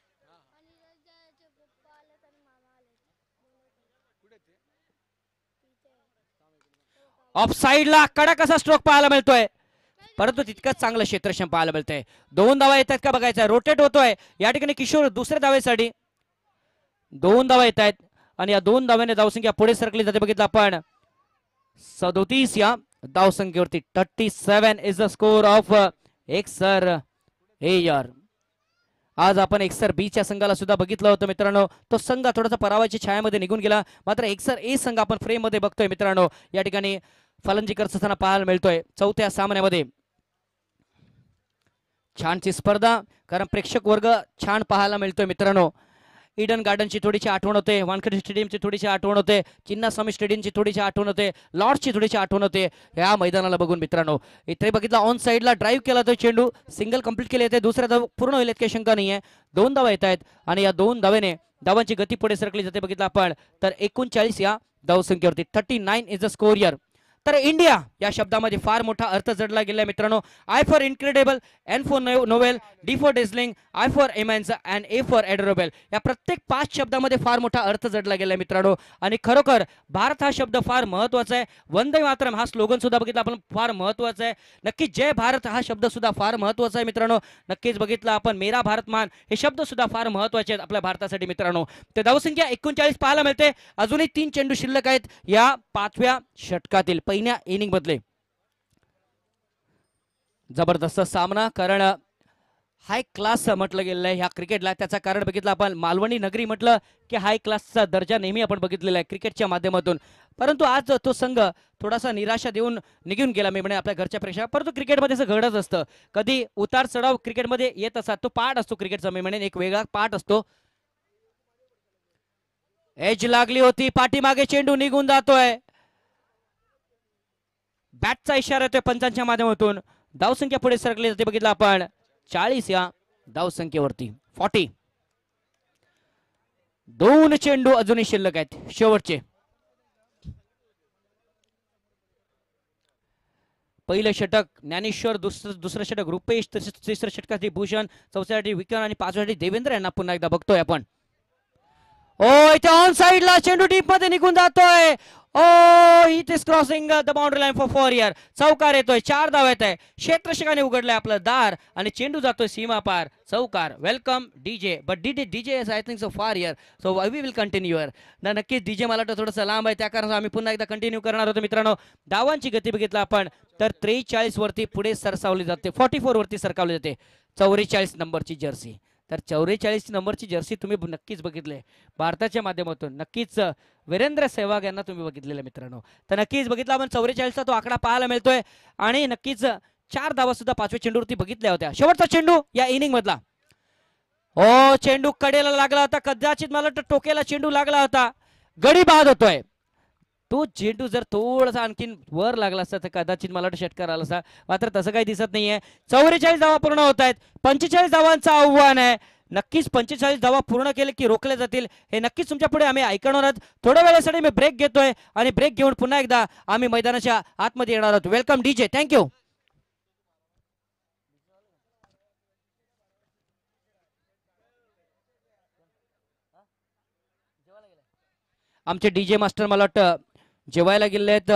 ऑफ साइडला कडक असा स्ट्रोक पाहायला मिळतोय परंतु तितकंच चांगलं क्षेत्रक्षम पाहायला मिळतंय. 2 धावा येतात का बघायचं. रोटेट होतोय या ठिकाणी किशोर दुसऱ्या धावेसाठी. 2 धावा येत आहेत आणि या 2 धाव्याने धावसंख्या पुढे सरकली जाते बघितलं आपण 37 या धावसंख्येवरती. 37 is the score of Eksar A यार. आज आपण एकसर बी च्या संघाला सुद्धा बघितलं होतं मित्रांनो. तो संघ थोडासा पराभवाच्या छायामध्ये निघून गेला. मात्र एकसर ए संघ आपण फ्रेम मध्ये बघतोय मित्रांनो. या ठिकाणी फलंदाजी करत असताना पाहायला मिळतोय. 4थ्या सामन्यामध्ये छानची स्पर्धा कारण प्रेक्षक वर्ग छान पाहायला मिळतोय मित्रांनो. ईडन गार्डनची थोडीशी आठवण होते. वानखेडे स्टेडियमची थोडीशी आठवण होते. चिन्नास्वामी स्टेडियमची थोडीशी आठवण होते. लॉर्ड्सची थोडीशी आठवण होते या मैदानाला बघून मित्रांनो. इथे बघितला ऑन साइडला ड्राईव्ह केला तो चेंडू सिंगल कंप्लीट केले येते. दुसऱ्या धाव पूर्ण होईल काही शंका नाहीये. 2 धावा येत आहेत आणि या 2 धावेने धावांची गती पुढे सरकली जाते बघितलं आपण तर 39 या धावसंख्येवरती. 39 इज द स्कोर हिअर. तर इंडिया या शब्दामध्ये फार मोठा अर्थ जडला गेला मित्रांनो. I for incredible, N for novel, D for dazzling, I for immense and A for adorable या प्रत्येक 5 शब्दामध्ये फार मोठा अर्थ जडला गेला मित्रांनो. आणि खरोखर भारत हा शब्द फार महत्वाचा आहे. वंदे मातरम हा स्लोगन सुद्धा बघितला आपण, फार महत्वाचा आहे. नक्कीच जय भारत हा शब्द सुद्धा फार महत्वाचा आहे मित्रांनो. नक्कीच बघितला आपण मेरा भारत मान हे शब्द सुद्धा फार महत्वाचे आहेत आपल्या भारतासाठी मित्रांनो. तर धावसंख्या 39 पाहायला मिळते. अजूनही 3 चेंडू शिल्लक आहेत या 5व्या षटकातील पहिल्या इनिंग मधले. जबरदस्त सामना, कारण हाय क्लास म्हटलं गेलेलं आहे ह्या क्रिकेटला. त्याचं कारण बघितलं आपण, मालवणी नगरी म्हटलं की हाय क्लासचा दर्जा नेहमी आपण बघितलेला आहे क्रिकेटच्या माध्यमातून. परंतु आज तो संघ थोडासा निराशा देऊन निघून गेला मी म्हणे आपल्या घरच्या प्रेक्षक. परंतु क्रिकेटमध्ये असं घडत असतं, कधी उतार चढाव क्रिकेटमध्ये येत असतात. तो पार्ट असतो क्रिकेटचा, मी म्हणेन एक वेगळा पार्ट असतो. एज लागली होती, पाठीमागे चेंडू निघून जातोय, बॅटचा इशारा येतोय पंचांच्या माध्यमातून. धावसंख्या पुढे सरकली जाते बघितलं आपण 40 या धावसंख्येवरती 40. 2 चेंडू अजूनही शिल्लक आहेत शेवटचे. पहिलं षटक ज्ञानेश्वर, दुसरं षटक रुपेश, तिसरं षटकासाठी भूषण, चौथ्यासाठी विक्रम आणि 5व्यासाठी देवेंद्र यांना पुन्हा एकदा बघतोय आपण. ओ इथे ऑन साइडला चेंडू डीप मध्ये निघून जातोय. Oh it is crossing the boundary line for 4 year. चौकार येतोय, 4 धाव येत आहे. क्षेत्ररक्षकाने उघडलंय आपलं दार आणि चेंडू जातोय सीमा पार. चौकार. Welcome DJ, but DJ is I think so far year, so we will continue your. नक्कीच डीजे मला वाटतं थोडंसं लांब आहे, त्या कारण आम्ही पुन्हा एकदा कंटिन्यू करणार होतो मित्रांनो. धावांची गती बघितलं आपण तर 43 वरती पुढे सरसावली जाते, 44 वरती सरकावली जाते. 44 नंबरची जर्सी. तर 44 नंबरची जर्सी तुम्ही नक्कीच बघितले भारताच्या माध्यमातून. नक्कीच वीरेंद्र सेहवाग यांना तुम्ही बघितलेलं मित्रांनो. तर नक्कीच बघितला आपण 44चा तो आकडा पाहायला मिळतोय. आणि नक्कीच 4 धावा सुद्धा 5व्या चेंडूवरती बघितल्या होत्या. शेवटचा चेंडू या इनिंग मधला. हो चेंडू कडेला लागला होता, कदाचित मला वाटतं टोकेला चेंडू लागला होता. गडी बाद होतोय. तो चेंडू जर थोडासा आणखीन वर लागला असता तर कदाचित मला वाटतं षटकार आला असता, मात्र तसं काही दिसत नाहीये. 44 धावा पूर्ण होत आहेत. 45 धावांचं आव्हान आहे. नक्कीच 45 धावा पूर्ण केले की रोखले जातील हे नक्कीच तुमच्या पुढे आम्ही ऐकणार आहोत. थोड्या वेळेसाठी मी ब्रेक घेतोय आणि ब्रेक घेऊन पुन्हा एकदा आम्ही मैदानाच्या आतमध्ये येणार आहोत. Welcome DJ, thank you. आमचे डीजे मास्टर मला वाटतं जेवायला गेले आहेत.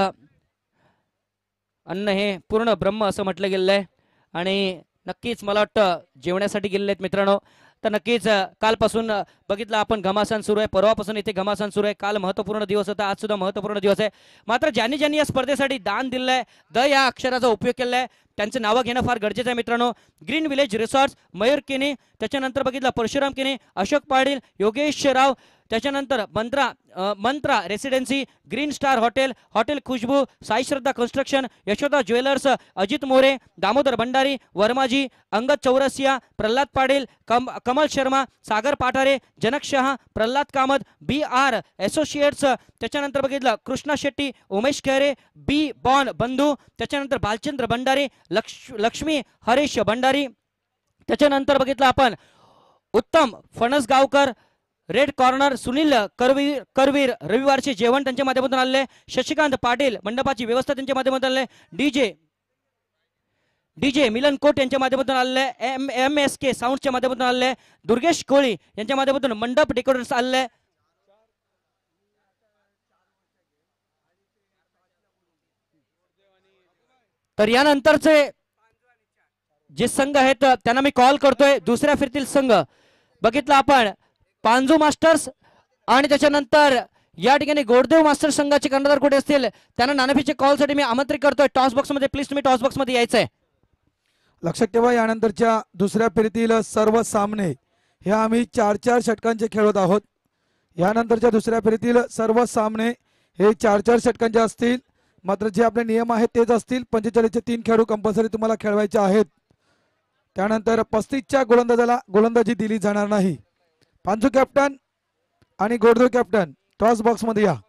अन्न हे पूर्ण ब्रह्म असं म्हटलं गेलेलं आहे आणि नक्कीच मला वाटतं जेवण्यासाठी गेलेले आहेत मित्रांनो. तर नक्कीच कालपासून बघितलं आपण घमासान सुरू आहे, परवापासून इथे घमासान सुरू आहे. काल महत्त्वपूर्ण दिवस होता, आज सुद्धा महत्त्वपूर्ण दिवस आहे. मात्र ज्यांनी ज्यांनी या स्पर्धेसाठी दान दिलं आहे, द या अक्षराचा उपयोग केला आहे, त्यांचं नावं घेणं फार गरजेचं आहे मित्रांनो. ग्रीन विलेज रिसॉर्ट्स, मयूर किनी, त्याच्यानंतर बघितलं परशुराम किनी, अशोक पाटील, योगेश राव, त्याच्यानंतर Mantra residency, green star hotel, hotel Khushboo, Sai Shraddha construction, Yashoda jewellers, Ajit More, Damodar Bhandari, Vermaji, Angad Chaurasia, Pralhad Patil, Kamal Sharma, Sagar Pathare, Janak Shah, Pralhad Kamat, BR associates, त्याच्यानंतर बघितलं कृष्णा शेट्टी, उमेश खैरे, बी बॉन बंधू, त्याच्यानंतर बालचंद्र भंडारी, लक्ष्मी हरीश भंडारी, त्याच्यानंतर बघितलं आपण उत्तम फणसगावकर, रेड कॉर्नर सुनील करवीर रविवारचे जेवण त्यांच्या माध्यमातून आले, शशिकांत पाटील मंडपाची व्यवस्था त्यांच्या माध्यमातून आले, डीजे मिलन कोट यांच्या माध्यमातून आले, MSK साऊंडच्या माध्यमातून आले, दुर्गेश कोळी यांच्या माध्यमातून मंडप डेकोरेटर्स आले. तर यानंतरचे जे संघ आहेत त्यांना मी कॉल करतोय. दुसऱ्या फिरतील संघ बघितला आपण पांजू मास्टर्स आणि त्याच्यानंतर या ठिकाणी गोडदेव मास्टर संघाचे कर्णधार कुठे असतील त्यांना नाणेफेकीच्या कॉलसाठी मी आमंत्रित करतोय. टॉस बॉक्स मध्ये प्लीज तुम्ही टॉस बॉक्स मध्ये यायचंय. लक्षात ठेवा यानंतरच्या दुसऱ्या फेरीतील सर्व सामने हे आम्ही 4-4 षटकांचे खेळत आहोत. यानंतरच्या दुसऱ्या फेरीतील सर्व सामने हे 4-4 षटकांचे असतील. मात्र जे आपले नियम आहेत तेच असतील. 45चे 3 खेळाडू कंपल्सरी तुम्हाला खेळवायचे आहेत. त्यानंतर 35च्या गोलंदाजाला गोलंदाजी दिली जाणार नाही. पांजू कॅप्टन आणि गोडदेव कॅप्टन टॉस बॉक्स मध्ये या.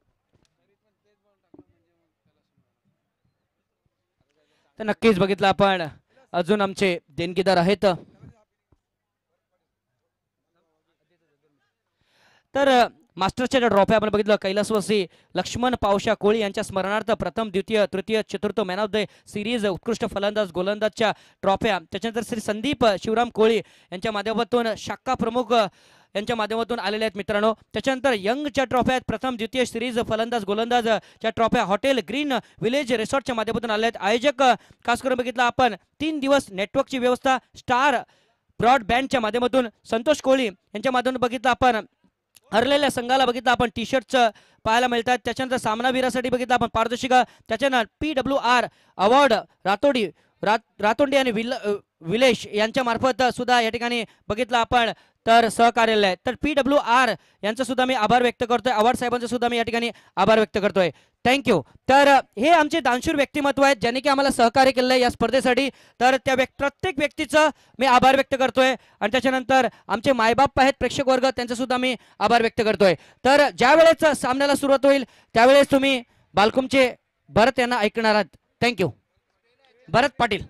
तर नक्कीच बघितलं आपण अजून आमचे देणगीदार आहेत. तर मास्टरच्या ज्या ट्रॉफी आपण बघितलं कैलासवासी लक्ष्मण पावशा कोळी यांच्या स्मरणार्थ प्रथम द्वितीय तृतीय चतुर्थ मॅन ऑफ द सिरीज उत्कृष्ट फलंदाज गोलंदाजच्या ट्रॉफ्या, त्याच्यानंतर श्री संदीप शिवराम कोळी यांच्या माध्यमातून शाखा प्रमुख यांच्या माध्यमातून आलेल्या आहेत मित्रांनो. त्याच्यानंतर यंगच्या ट्रॉफ्या आहेत, प्रथम द्वितीय सिरीज फलंदाज गोलंदाजच्या ट्रॉफ्या हॉटेल ग्रीन विलेज रिसॉर्टच्या माध्यमातून आल्या आहेत. आयोजक खास करून बघितलं आपण 3 दिवस नेटवर्कची व्यवस्था स्टार ब्रॉडबँडच्या माध्यमातून संतोष कोळी यांच्या माध्यमातून बघितलं आपण. हरलेल्या संघाला बघितलं आपण टी शर्टचं पाहायला मिळतात. त्याच्यानंतर सामनावीरासाठी बघितलं आपण पारदर्शिका, त्याच्यानंतर PWR अवॉर्ड रातोंडी आणि विलेश यांच्या मार्फत सुद्धा या ठिकाणी बघितलं आपण तर सहकार्यालय आहे. तर PWR यांचा सुद्धा मी आभार व्यक्त करतोय, आव्हाड साहेबांचा सुद्धा मी या ठिकाणी आभार व्यक्त करतोय. थँक्यू. तर हे आमचे दानशूर व्यक्तिमत्व आहेत ज्यांनी की आम्हाला सहकार्य केलं आहे या स्पर्धेसाठी. तर त्या प्रत्येक व्यक्तीचं मी आभार व्यक्त करतोय. आणि त्याच्यानंतर आमचे मायबाप आहेत प्रेक्षक वर्ग, त्यांचा सुद्धा मी आभार व्यक्त करतोय. तर ज्या वेळेस सामन्याला सुरुवात होईल त्यावेळेस तुम्ही बालकुमचे भरत यांना ऐकणार आहात. थँक्यू. भरत पाटील.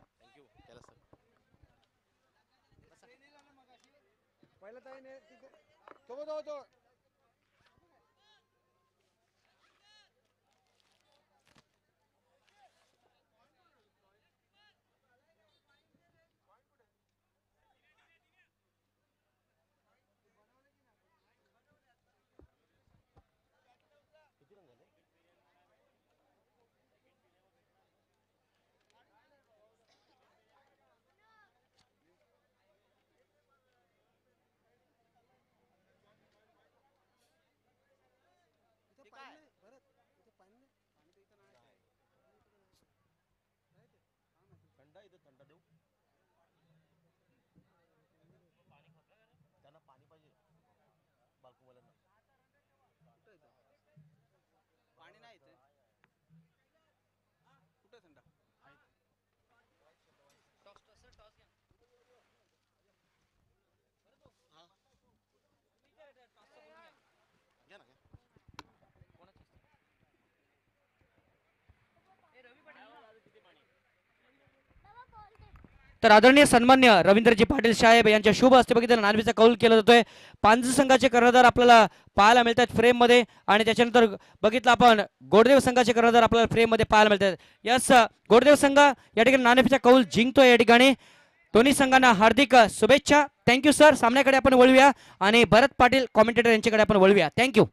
तर आदरणीय सन्मान्य रवींद्रजी पाटील साहेब यांच्या शुभ हस्ते बघितलं नाणेफेकीचा कौल केला जातोय. पांज संघाचे कर्णधार आपल्याला पाहायला मिळतात फ्रेम मध्ये. आणि त्याच्यानंतर बघितलं आपण गोडदेव संघाचे कर्णधार आपल्याला फ्रेम मध्ये पाहायला मिळतात. यस, गोडदेव संघ या ठिकाणी नाणेफेकीचा कौल जिंकतोय. या ठिकाणी दोन्ही संघांना हार्दिक शुभेच्छा. Thank you sir. सामन्याकडे आपण वळूया आणि भरत पाटील कॉमेंटेटर यांच्याकडे आपण वळूया. थँक्यू.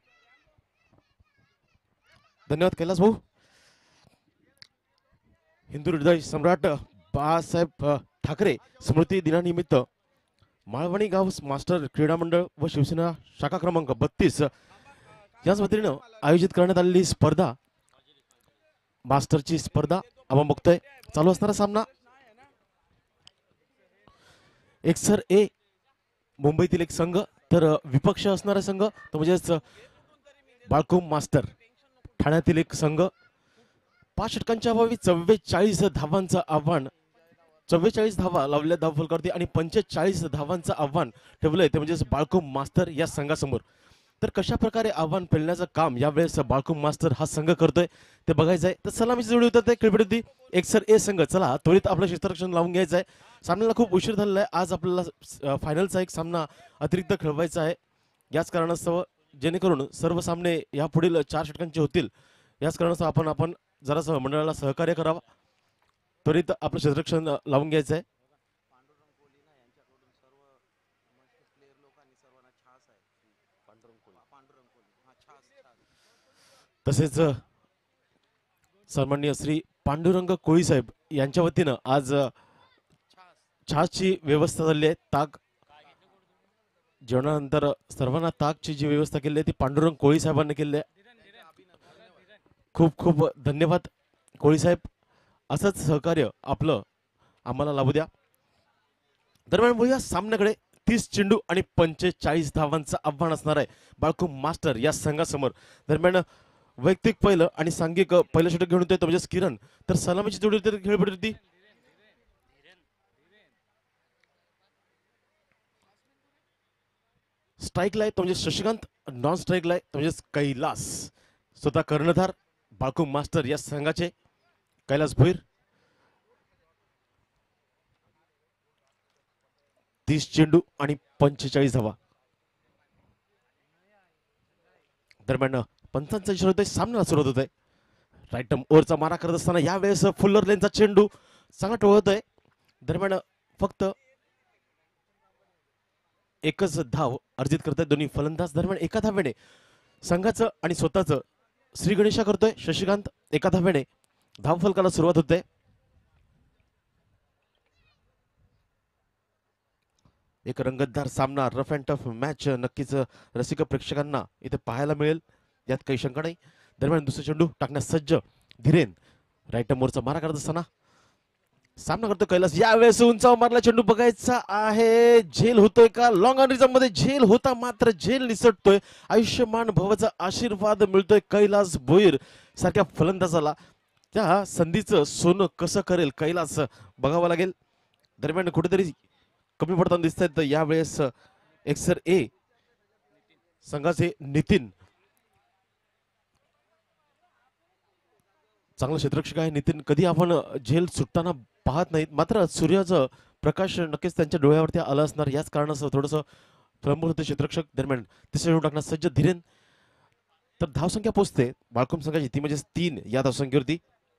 धन्यवाद कैलास भाऊ. हिंदू हृदय सम्राट बाळासाहेब ठाकरे स्मृती दिनानिमित्त माळवणी गाव मास्टर क्रीडा मंडळ व शिवसेना शाखा क्रमांक 32 याच वतीनं आयोजित करण्यात आलेली स्पर्धा मास्टरची स्पर्धा आपण बघतोय. चालू असणारा सामना एक्सर ए मुंबईतील एक संघ, तर विपक्ष असणारा संघ तो म्हणजेच बाळकुम मास्टर ठाण्यातील एक संघ. 5 षटकांच्या अभावी 44 धावांचं आव्हान, 44 धावा लावलेल्या धावफलकावरती आणि 45 धावांचं आव्हान ठेवलंय ते म्हणजेच बाळकुम मास्टर या संघासमोर. तर कशा प्रकारे आव्हान पेलण्याचं काम यावेळेस बाळकुम मास्टर हा संघ करतोय ते बघायचं आहे. तर सलामीची जोडी होतात खेळपडी होती एक्सर ए संघ. चला त्वरित आपलं क्षेत्ररक्षण लावून घ्यायचं आहे. सामन्याला खूप उशीर झालेला आहे. आज आपल्याला फायनलचा एक सामना अतिरिक्त खेळवायचा आहे. याच कारणास्तव जेणेकरून सर्व सामने या पुढील 4 षटकांचे होतील याच कारणास्तव आपण जरासं मंडळाला सहकार्य करावं. त्वरित आपलं क्षेत्ररक्षण लावून घ्यायचं आहे. तसेच सन्माननीय श्री पांडुरंग कोळी साहेब यांच्या वतीनं आज छासची व्यवस्था झाली आहे. ताक जेवणानंतर सर्वांना ताकची जी व्यवस्था केली आहे ती पांडुरंग कोळी साहेबांनी केली आहे. खूप खूप धन्यवाद कोळी साहेब. असंच सहकार्य आपलं आम्हाला लाभू द्या. दरम्यान बोलूया सामन्याकडे. 30 चेंडू आणि 45 धावांचं आव्हान असणार आहे बाळकुम मास्टर या संघासमोर. दरम्यान वैयक्तिक पहिलं आणि सांघिक पहिलं षटक घेऊन होते तो म्हणजे किरण. तर सलामीची जोडी खेळपडी होती स्ट्राईकला आहे तो म्हणजे शशिकांत, नॉन स्ट्राईकला आहे तो म्हणजे कैलास. स्वतः कर्णधार बाळकुम मास्टर या संघाचे कैलास भोईर. 30 चेंडू आणि 45 धावा. दरम्यान पंचांचा इशारा होतोय, सामन्याला सुरुवात होत आहे. राईट ओव्हरचा मारा करत असताना यावेळेस फुल्लर लेनचा चेंडू चांगला टोळतोय. दरम्यान फक्त एकच धाव अर्जित करतायत दोन्ही फलंदाज. दरम्यान एका धावेने संघाचं आणि स्वतःचं श्री गणेशा करतोय शशिकांत. एका धावेने धावफलकाला सुरुवात होते. एक रंगतदार सामना, रफ अँड टफ मॅच नक्कीच रसिक प्रेक्षकांना इथे पाहायला मिळेल, यात काही शंका नाही. दरम्यान दुसरा चेंडू टाकण्यास सज्ज धीरेन. राईट मोरचा मारा करत असताना सामना करतो कैलास. यावेळेस उंचावर मारला चेंडू बघायचा आहे, झेल होतोय का? लॉंग ऑन रिझम मध्ये झेल होता, मात्र झेल निसटतोय. आयुष्यमान भवाचा आशीर्वाद मिळतोय कैलास भोईर सारख्या फलंदाजाला. त्या संधीचं सोनं कसं करेल कैलास बघावं लागेल. दरम्यान कुठेतरी कमी पडताना दिसत आहेत यावेळेस एक्सर ए संघाचे नितीन. चांगला क्षेत्ररक्षक आहे नितीन, कधी आपण झेल सुटताना पाहत नाहीत, मात्र सूर्याचं प्रकाश नक्कीच त्यांच्या डोळ्यावरती आलं असणार, याच कारणाचं थोडंसं प्रमुख होते क्षेत्ररक्षक. दरम्यान तिसरा चेंडू टाकण्यास सज्ज धीरेन. तर धावसंख्या पोहोचते बाळकुम संघाची, ती म्हणजे 3 या धावसंख्येवरती.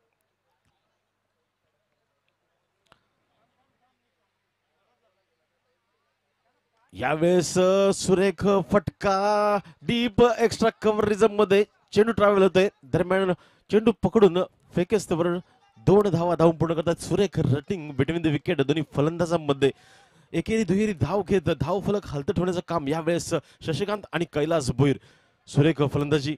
यावेळेस सुरेख फटका डीप एक्स्ट्रा कव्हरिझम मध्ये चेंडू ट्रॅव्हल होतोय. दरम्यान चेंडू पकडून फेकेस्तवर 2 धावा धावून पूर्ण करतात. सुरेख रनिंग बिटवीन द विकेट दोन्ही फलंदाजांमध्ये. एकेरी दुहेरी धाव घेत धाव फलक हलत ठेवण्याचं काम यावेळेस शशिकांत आणि कैलास भोईर. सुरेख फलंदाजी.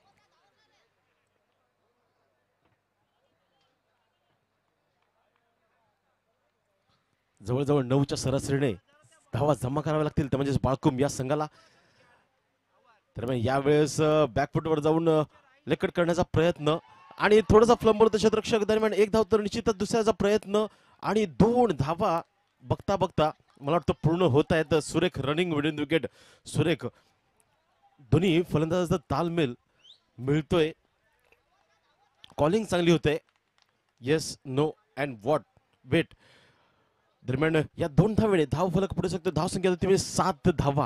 जवळजवळ 9च्या सरासरीने धावा जमा कराव्या लागतील, ते म्हणजेच बाळकुम या संघाला. दरम्यान यावेळेस बॅकफुटवर जाऊन लेकट करण्याचा प्रयत्न आणि थोडासा फ्लंबर होता क्षेत्ररक्षक. दरम्यान 1 धाव तर निश्चितच दुसऱ्याचा प्रयत्न आणि 2 धावा बघता बघता मला वाटतं पूर्ण होत आहेत. सुरेख रनिंग विडिन विकेट. सुरेख दोन्ही फलंदाजाचा तालमेल मिळतोय. कॉलिंग चांगली होते, yes no and what wait. दरम्यान या 2 धावेने धाव फलक पुढे शकतो. धाव संख्या होती म्हणजे 7 धावा.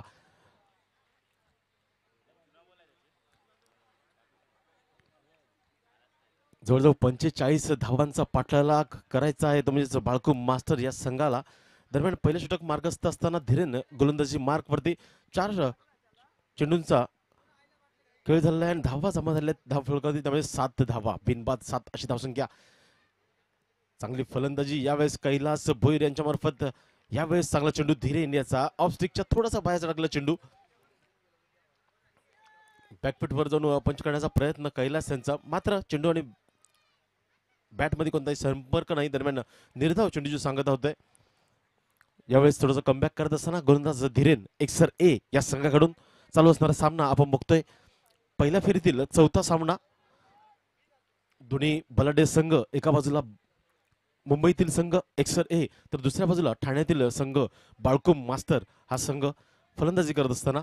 जवळजवळ 45 धावांचा पाठलाग करायचा आहे, तो म्हणजे बाळकुम मास्टर या संघाला. दरम्यान पहिले षटक मार्गस्थ असताना धीरेन गोलंदाजी मार्क वरती 4 चेंडूंचा खेळ झालेला आहे आणि धावा जमा झाल्या धाव फलकावरती, त्यामुळे 7 धावा बिनबाद 7 अशी धावसंख्या. चांगली फलंदाजी यावेळेस कैलास भोईर यांच्या मार्फत. यावेळेस चांगला चेंडू धीरेन याचा ऑफ स्टिकच्या थोडासा बाहेरचा टाकला चेंडू. बॅकफुटवर जाऊन पंच करण्याचा प्रयत्न कैलास यांचा, मात्र चेंडू आणि बॅटमध्ये कोणताही संपर्क नाही. दरम्यान निर्धाव चेंडूची सांगत होते. यावेळेस थोडंसं कमबॅक करत असताना गोलंदाज धीरेन एक्सर ए या संघाकडून चालू असणारा सामना आपण बघतोय. पहिल्या फेरीतील 4था सामना. दोन्ही बलाढ्य संघ, एका बाजूला मुंबईतील संघ एक्सर ए, तर दुसऱ्या बाजूला ठाण्यातील संघ बाळकुम मास्टर हा संघ फलंदाजी करत असताना.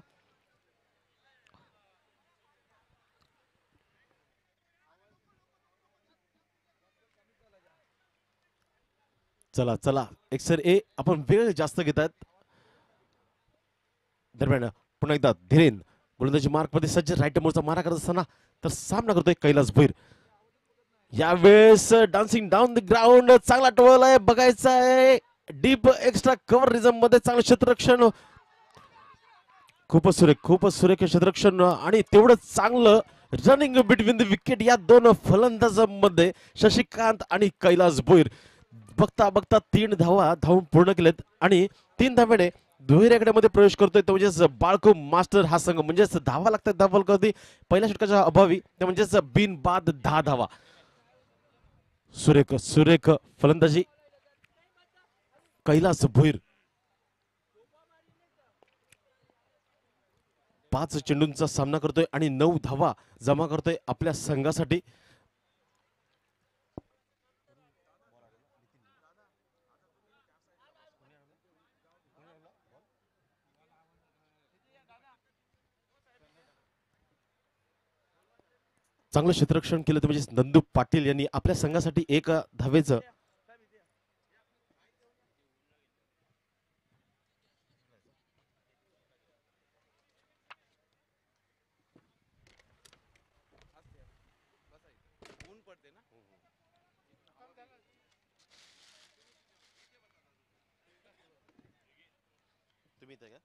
चला चला एक्सर ए आपण वेळ जास्त घेत आहेत. दरम्यान पुन्हा एकदा धीरेन गोलंदाजी मार्क मध्ये सज्ज. राईट मोरचा मारा करत असताना तर सामना करतोय कैलास भोईर. यावेळेस डान्सिंग डाऊन द ग्राउंड चांगला टोल आहे, बघायचा आहे डीप एक्स्ट्रा कव्हर रिझम मध्ये चांगलं क्षेत्ररक्षण. खूपच सुरेख क्षेत्ररक्षण आणि तेवढंच चांगलं रनिंग बिटवीन द विकेट या 2 फलंदाजांमध्ये शशिकांत आणि कैलास भोईर. बघता बघता 3 धावा धावून पूर्ण केलेत आणि 3 धाव्याने दुहेरीकडे प्रवेश करतोय, तो म्हणजेच बाळकुम मास्टर हा संघ. म्हणजेच धावा लागतात धाव फलकावरती पहिल्या षटकाच्या अभावी, ते म्हणजेच बिनबाद 10 धावा. सुरेख फलंदाजी कैलास भोईर. 5 चेंडूंचा सामना करतोय आणि 9 धावा जमा करतोय आपल्या संघासाठी. चांगलं क्षेत्ररक्षण केलं तर म्हणजे नंदू पाटील यांनी आपल्या संघासाठी 1 धावेचं तुम्ही इथे का?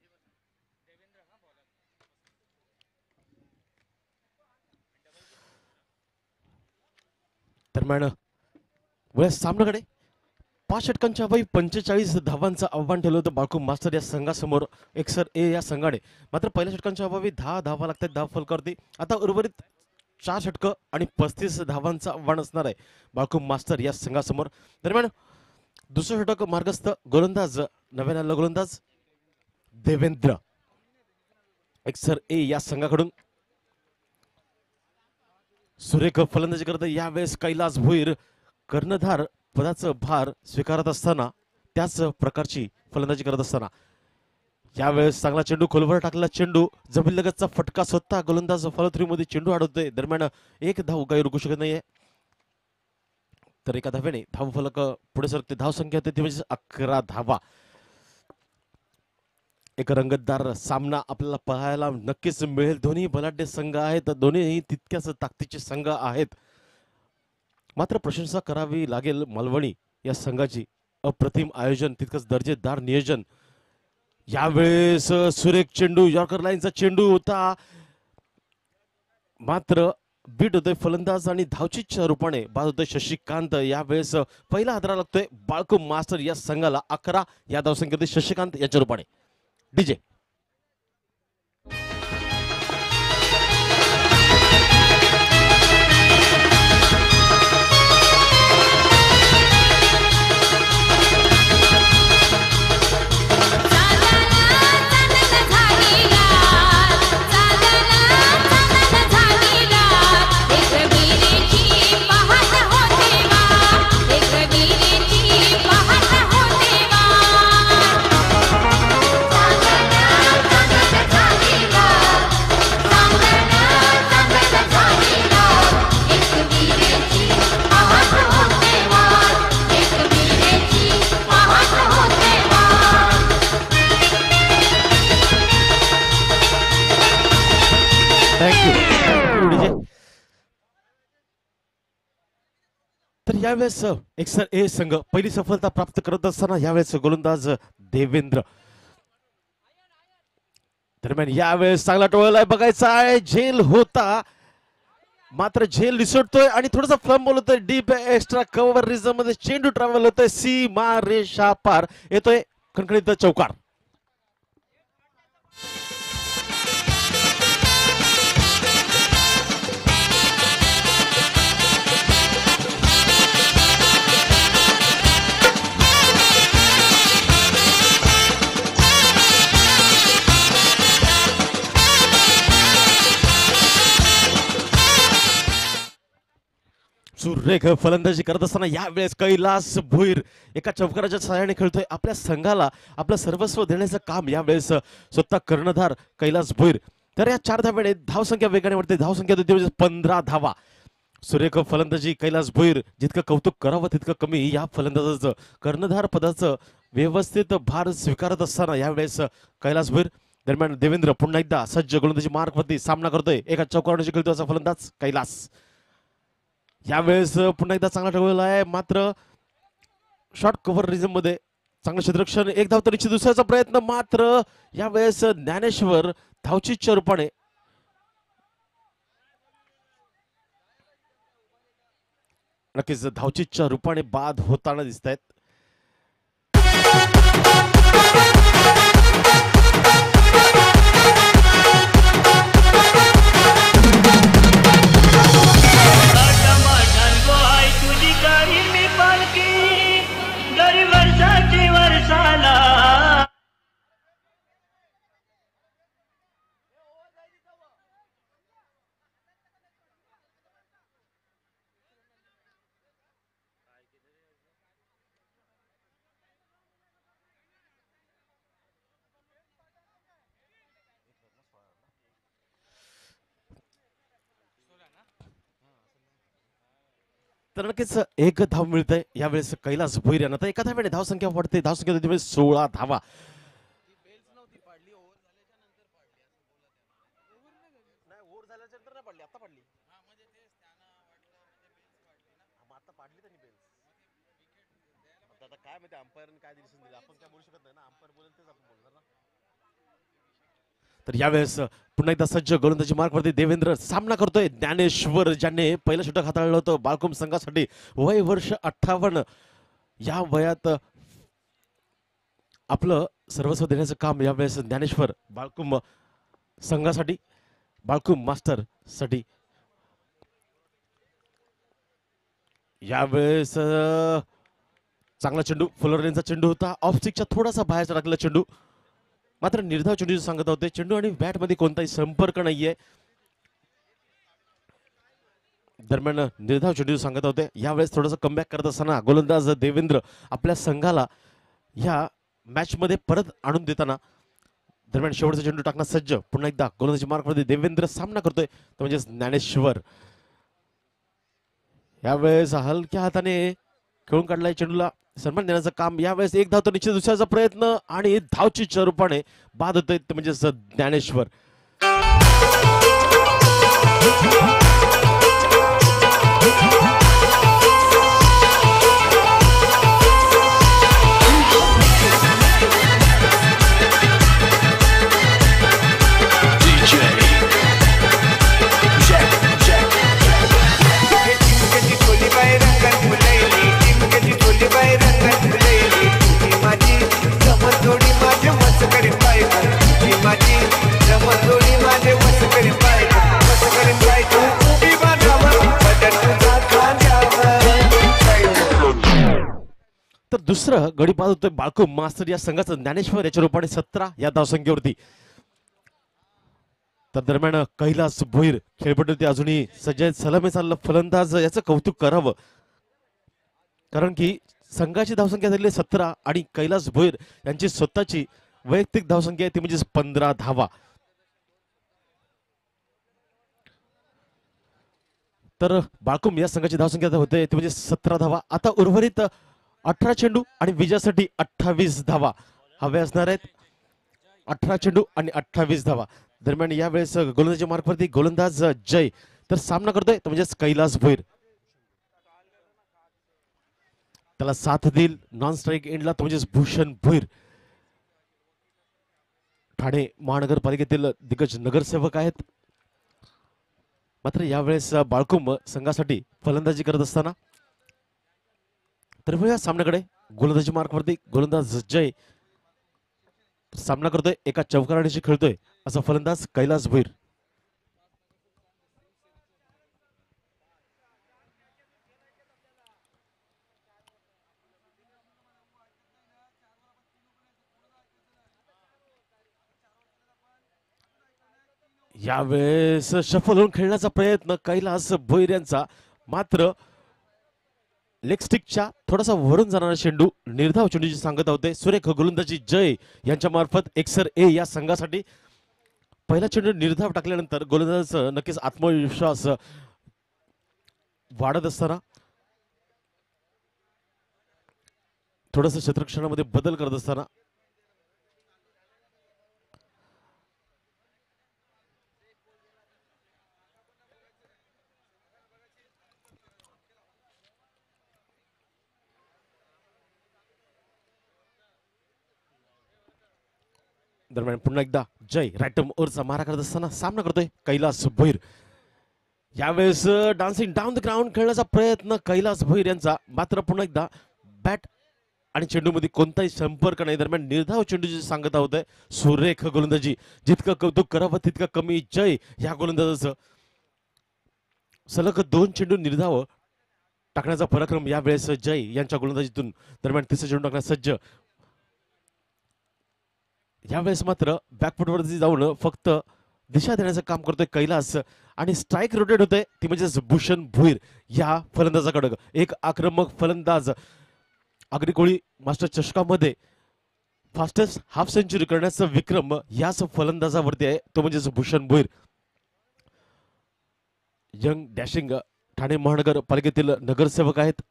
दरम्यान वेळेस सामन्याकडे 5 षटकांच्या अभावी 45 धावांचं आव्हान ठेवलं होतं बाळकू मास्टर या संघासमोर एक्सर ए या संघाने. मात्र पहिल्या षटकांच्या अभावी 10 धावा लागतात धाव फलकावरती. आता उर्वरित 4 षटकं आणि 35 धावांचं आव्हान असणार आहे बाळकू मास्टर या संघासमोर. दरम्यान दुसरं षटक मार्गस्थ गोलंदाज नव्याने आलेला गोलंदाज देवेंद्र एक्सर ए या संघाकडून सुरेख फलंदाजी करत यावेळेस कैलास भोईर कर्णधार पदाचा भार स्वीकारत असताना त्याच प्रकारची फलंदाजी करत असताना यावेळेस चांगला चेंडू खोलवर टाकलेला चेंडू जमीनलगतचा फटका स्वतः गोलंदाज फॉलोथ्रीमध्ये चेंडू अडवतोय. दरम्यान एक धाव काही रोखू शकत नाहीये. तर एका धाव्याने धाव फलक पुढे सरकते. धाव संख्या होते ती म्हणजे 11 धावा. एक रंगतदार सामना आपल्याला पाहायला नक्कीच मिळेल. दोन्ही बलाढ्य संघ आहेत, दोन्ही तितक्याच ताकदीचे संघ आहेत. मात्र प्रशंसा करावी लागेल मालवणी या संघाची. अप्रतिम आयोजन, तितकंच दर्जेदार नियोजन. यावेळेस सुरेख चेंडू, यॉर्कर लाईनचा चेंडू होता, मात्र बीट होतोय फलंदाज आणि धावचीच्या रूपाने बाद होतोय शशिकांत. यावेळेस पहिला हादरा लागतोय बाळकू मास्टर या संघाला. 11 या धावसंख्येत शशिकांत याच्या रूपाने. डीजे तर यावेळेस एक्सर ए संघ पहिली सफलता प्राप्त करत असताना यावेळेस गोलंदाज देवेंद्र. दरम्यान यावेळेस चांगला टोळला बघायचा आहे. झेल होता, मात्र झेल निसटतोय आणि थोडासा फ्लम बॉल होतोय. डीप एक्स्ट्रा कव्हर रिझन मध्ये चेंडू ट्रॅव्हल होतोय. सीमा रेषा पार येतोय खणखणीत चौकार. सुरेख फलंदाजी करत असताना यावेळेस कैलास भोईर एका चौकाराच्या सहाय्याने खेळतोय. आपल्या संघाला आपलं सर्वस्व देण्याचं काम यावेळेस स्वतः कर्णधार कैलास भोईर. तर या 4 धाव्याने धावसंख्या वेगाने वाढते. धावसंख्या होती म्हणजे 15 धावा. सुरेख फलंदाजी कैलास भोईर. जितकं कौतुक करावं तितकं कमी या फलंदाजाचं. कर्णधार पदाचं व्यवस्थित भार स्वीकारत असताना यावेळेस कैलास भोईर. दरम्यान देवेंद्र पुन्हा एकदा सज्ज गोलंदाजी मार्कवरती सामना करतोय. एका चौकाराची खेळतोय असा फलंदाज कैलास. यावेळेस पुन्हा एकदा चांगला ठेवलेला आहे, मात्र शॉर्ट कव्हर रिझम मध्ये चांगलं क्षेत्ररक्षण. एक धाव तरीची दुसऱ्याचा प्रयत्न, मात्र यावेळेस ज्ञानेश्वर धावचीच्या रूपाने नक्कीच धावचीच्या रूपाने बाद होताना दिसत आहेत. तर नक्कीच एक धाव मिळतंय यावेळेस कैलास भोईर यांना. तर एका धाव्याने धावसंख्या वाढते. धावसंख्या होती 16 धावा. काय माहिती अंपायर काय डिसिजन दिला आपण काय बोलू शकत नाही ना अंपायर बोलेल तेच आपण बोलणार ना. तर यावेळेस पुन्हा एकदा सज्ज गोलंदाजी मार्कवरती देवेंद्र सामना करतोय ज्ञानेश्वर ज्याने पहिलं षटक हाताळलं होतं बाळकुम संघासाठी. वय वर्ष 58. या वयात आपलं सर्वस्व देण्याचं काम यावेळेस ज्ञानेश्वर बाळकुम संघासाठी बाळकुम मास्टर साठी. यावेळेस चांगला चेंडू फुलरलेनचा चेंडू होता ऑफ स्टिकच्या थोडासा बाहेरचा टाकलेला चेंडू मात्र निर्धाव चेंडूचं सांगत होते. चेंडू आणि बॅट मध्ये कोणताही संपर्क नाहीये दरम्यान निर्धाव चेंडू सांगत होते. यावेळेस थोडंसं कमबॅक करत असताना गोलंदाज देवेंद्र आपल्या संघाला या मॅच मध्ये परत आणून देताना दरम्यान शेवटचा चेंडू टाकणार सज्ज. पुन्हा एकदा गोलंदाजी मार्कमध्ये देवेंद्र सामना करतोय तो म्हणजे ज्ञानेश्वर. यावेळेस हलक्या हाताने खेळून काढलाय चेंडूला सन्मान देण्याचं काम. यावेळेस एक धाव तर निश्चित दुसऱ्याचा प्रयत्न आणि धावची रूपाने बाद होतोय ते म्हणजे ज्ञानेश्वर. तर दुसरं गडी बाद होतोय बाळकुम मास्टर या संघाचं ज्ञानेश्वर याच्या रूपाने 17 या धावसंख्येवरती. तर दरम्यान कैलास भोईर खेळपट्टीवरती अजूनही सज्ज सलामी चाललं फलंदाज याचं कौतुक करावं कारण की संघाची धावसंख्या झालेली 17 आणि कैलास भोईर यांची स्वतःची वैयक्तिक धावसंख्या आहे ती म्हणजे 15 धावा. तर बाळकुम या संघाची धावसंख्या होते ती म्हणजे 17 धावा. आता उर्वरित 18 चेंडू आणि विजयासाठी 28 धावा हवे असणार आहेत. 18 चेंडू आणि 28 धावा. दरम्यान यावेळेस गोलंदाजी मार्कवरती गोलंदाज जय तर सामना करतोय तो म्हणजे कैलास भोईर. त्याला साथ देईल नॉन स्ट्राईक एंडला तो म्हणजे भूषण भोईर. ठाणे महानगरपालिकेतील दिग्गज नगरसेवक आहेत. मात्र यावेळेस बाळकुम संघासाठी फलंदाजी करत असताना तर या सामन्याकडे गोलंदाजी मार्कवरती गोलंदाज जय सामना करतोय एका चौकाराणीशी खेळतोय असा फलंदाज कैलास भोईर. यावेळेस शफल होऊन खेळण्याचा प्रयत्न कैलास भोईर यांचा मात्र लेग स्टिकच्या थोडासा वरून जाणारा चेंडू निर्धाव चेंडूची सांगत होते. सुरेख गोलंदाजी जय यांच्या मार्फत एक्सर ए या संघासाठी. पहिला चेंडू निर्धाव टाकल्यानंतर गोलंदाज नक्कीच आत्मविश्वास वाढत असताना थोडस क्षेत्ररक्षणामध्ये बदल करत असताना दरम्यान पुन्हा एकदा जय रॅटम ओव्हरचा मारा करत असताना सामना करतोय कैलास भोईर. यावेळेस डान्सिंग डाऊन द ग्राउंड खेळण्याचा प्रयत्न कैलास भोईर यांचा मात्र पुन्हा एकदा बॅट आणि चेंडू मध्ये कोणताही संपर्क नाही. दरम्यान निर्धाव चेंडूची सांगता होत आहे. सुरेख गोलंदाजी जितकं कौतुक करावं तितकं कमी. जय या गोलंदाजाचं सलग 2 चेंडू निर्धाव टाकण्याचा पराक्रम यावेळेस जय यांच्या गोलंदाजीतून. दरम्यान तिसरा चेंडू टाकण्यास सज्ज. यावेळेस मात्र बॅकफुटवरती जाऊन फक्त दिशा देण्याचं काम करतोय कैलास आणि स्ट्राईक रोटेट होते ती म्हणजे भूषण भोईर या फलंदाजाकडे. एक आक्रमक फलंदाज आगरी मास्टर चषकामध्ये फास्टेस्ट हाफ सेंचुरी करण्याचा विक्रम याच फलंदाजावरती आहे तो म्हणजे भूषण भोईर. यंग डॅशिंग ठाणे महानगरपालिकेतील नगरसेवक आहेत.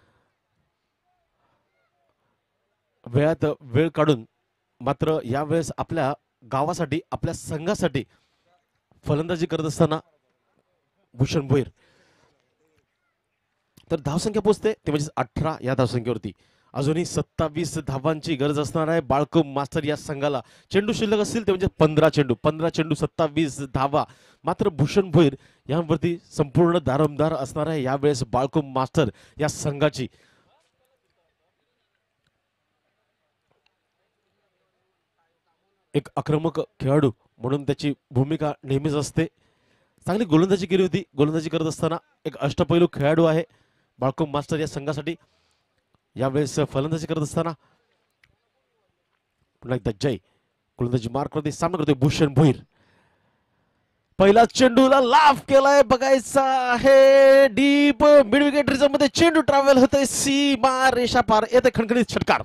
वेळात वेळ काढून मात्र यावेळेस आपल्या गावासाठी आपल्या संघासाठी फलंदाजी करत असताना भूषण भोईर तर धावसंख्या पोहोचते ते म्हणजे 18 या धावसंख्येवरती. अजूनही 27 धावांची गरज असणार आहे बाळकुम मास्टर या संघाला. चेंडू शिल्लक असतील ते म्हणजे 15 चेंडू 27 धावा. मात्र भूषण भोईर यांवरती संपूर्ण दारमदार असणार आहे यावेळेस बाळकुम मास्टर या संघाची. एक आक्रमक खेळाडू म्हणून त्याची भूमिका नेहमीच असते. चांगली गोलंदाजी केली होती. गोलंदाजी करत असताना एक अष्टपैलू खेळाडू आहे बाळकुम मास्टर या संघासाठी. यावेळेस फलंदाजी करत असताना पुन्हा एकदा जय गोलंदाजी मार्क करते, सामना करतोय भूषण भोईर. पहिला चेंडूला लाफ केलाय, बघायचा आहे डीप मिड विकेट रिझर्व मध्ये चेंडू ट्रॅव्हल होतोय सीमा रेषा पार. येते खणखणीत षटकार.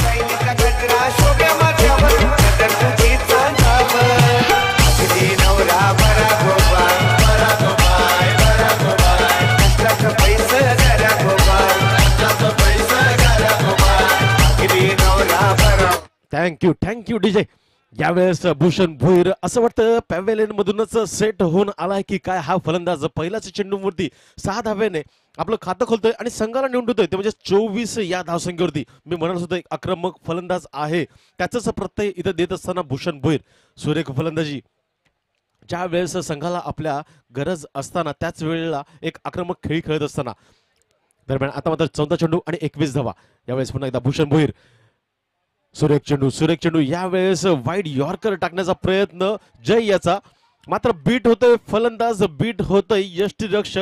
Thank you DJ. यावेळेस भूषण भोईर असं वाटतं पॅव्हेलियन मधूनच सेट होऊन आलाय की काय हा फलंदाज. पहिल्याच चेंडूवरती 6 धाव्याने आपलं खातं खोलतोय आणि संघाला निवडून ठेवतोय ते म्हणजे 24 या धावसंख्येवरती. मी म्हणाल होतो एक आक्रमक फलंदाज आहे त्याच प्रत्यय इथं देत असताना भूषण भोईर सुरेख फलंदाजी. ज्या वेळेस संघाला आपल्या गरज असताना त्याच वेळेला एक आक्रमक खेळ खेळत असताना. दरम्यान आता मात्र 14 चेंडू आणि 21 धावा. यावेळेस पुन्हा एकदा भूषण भोईर. सुरेख चेंडू यावेळेस वाईड यॉर्कर टाकण्याचा प्रयत्न जय याचा. मात्र बीट होतोय फलंदाज, बीट होतोय यष्टीरक्षक.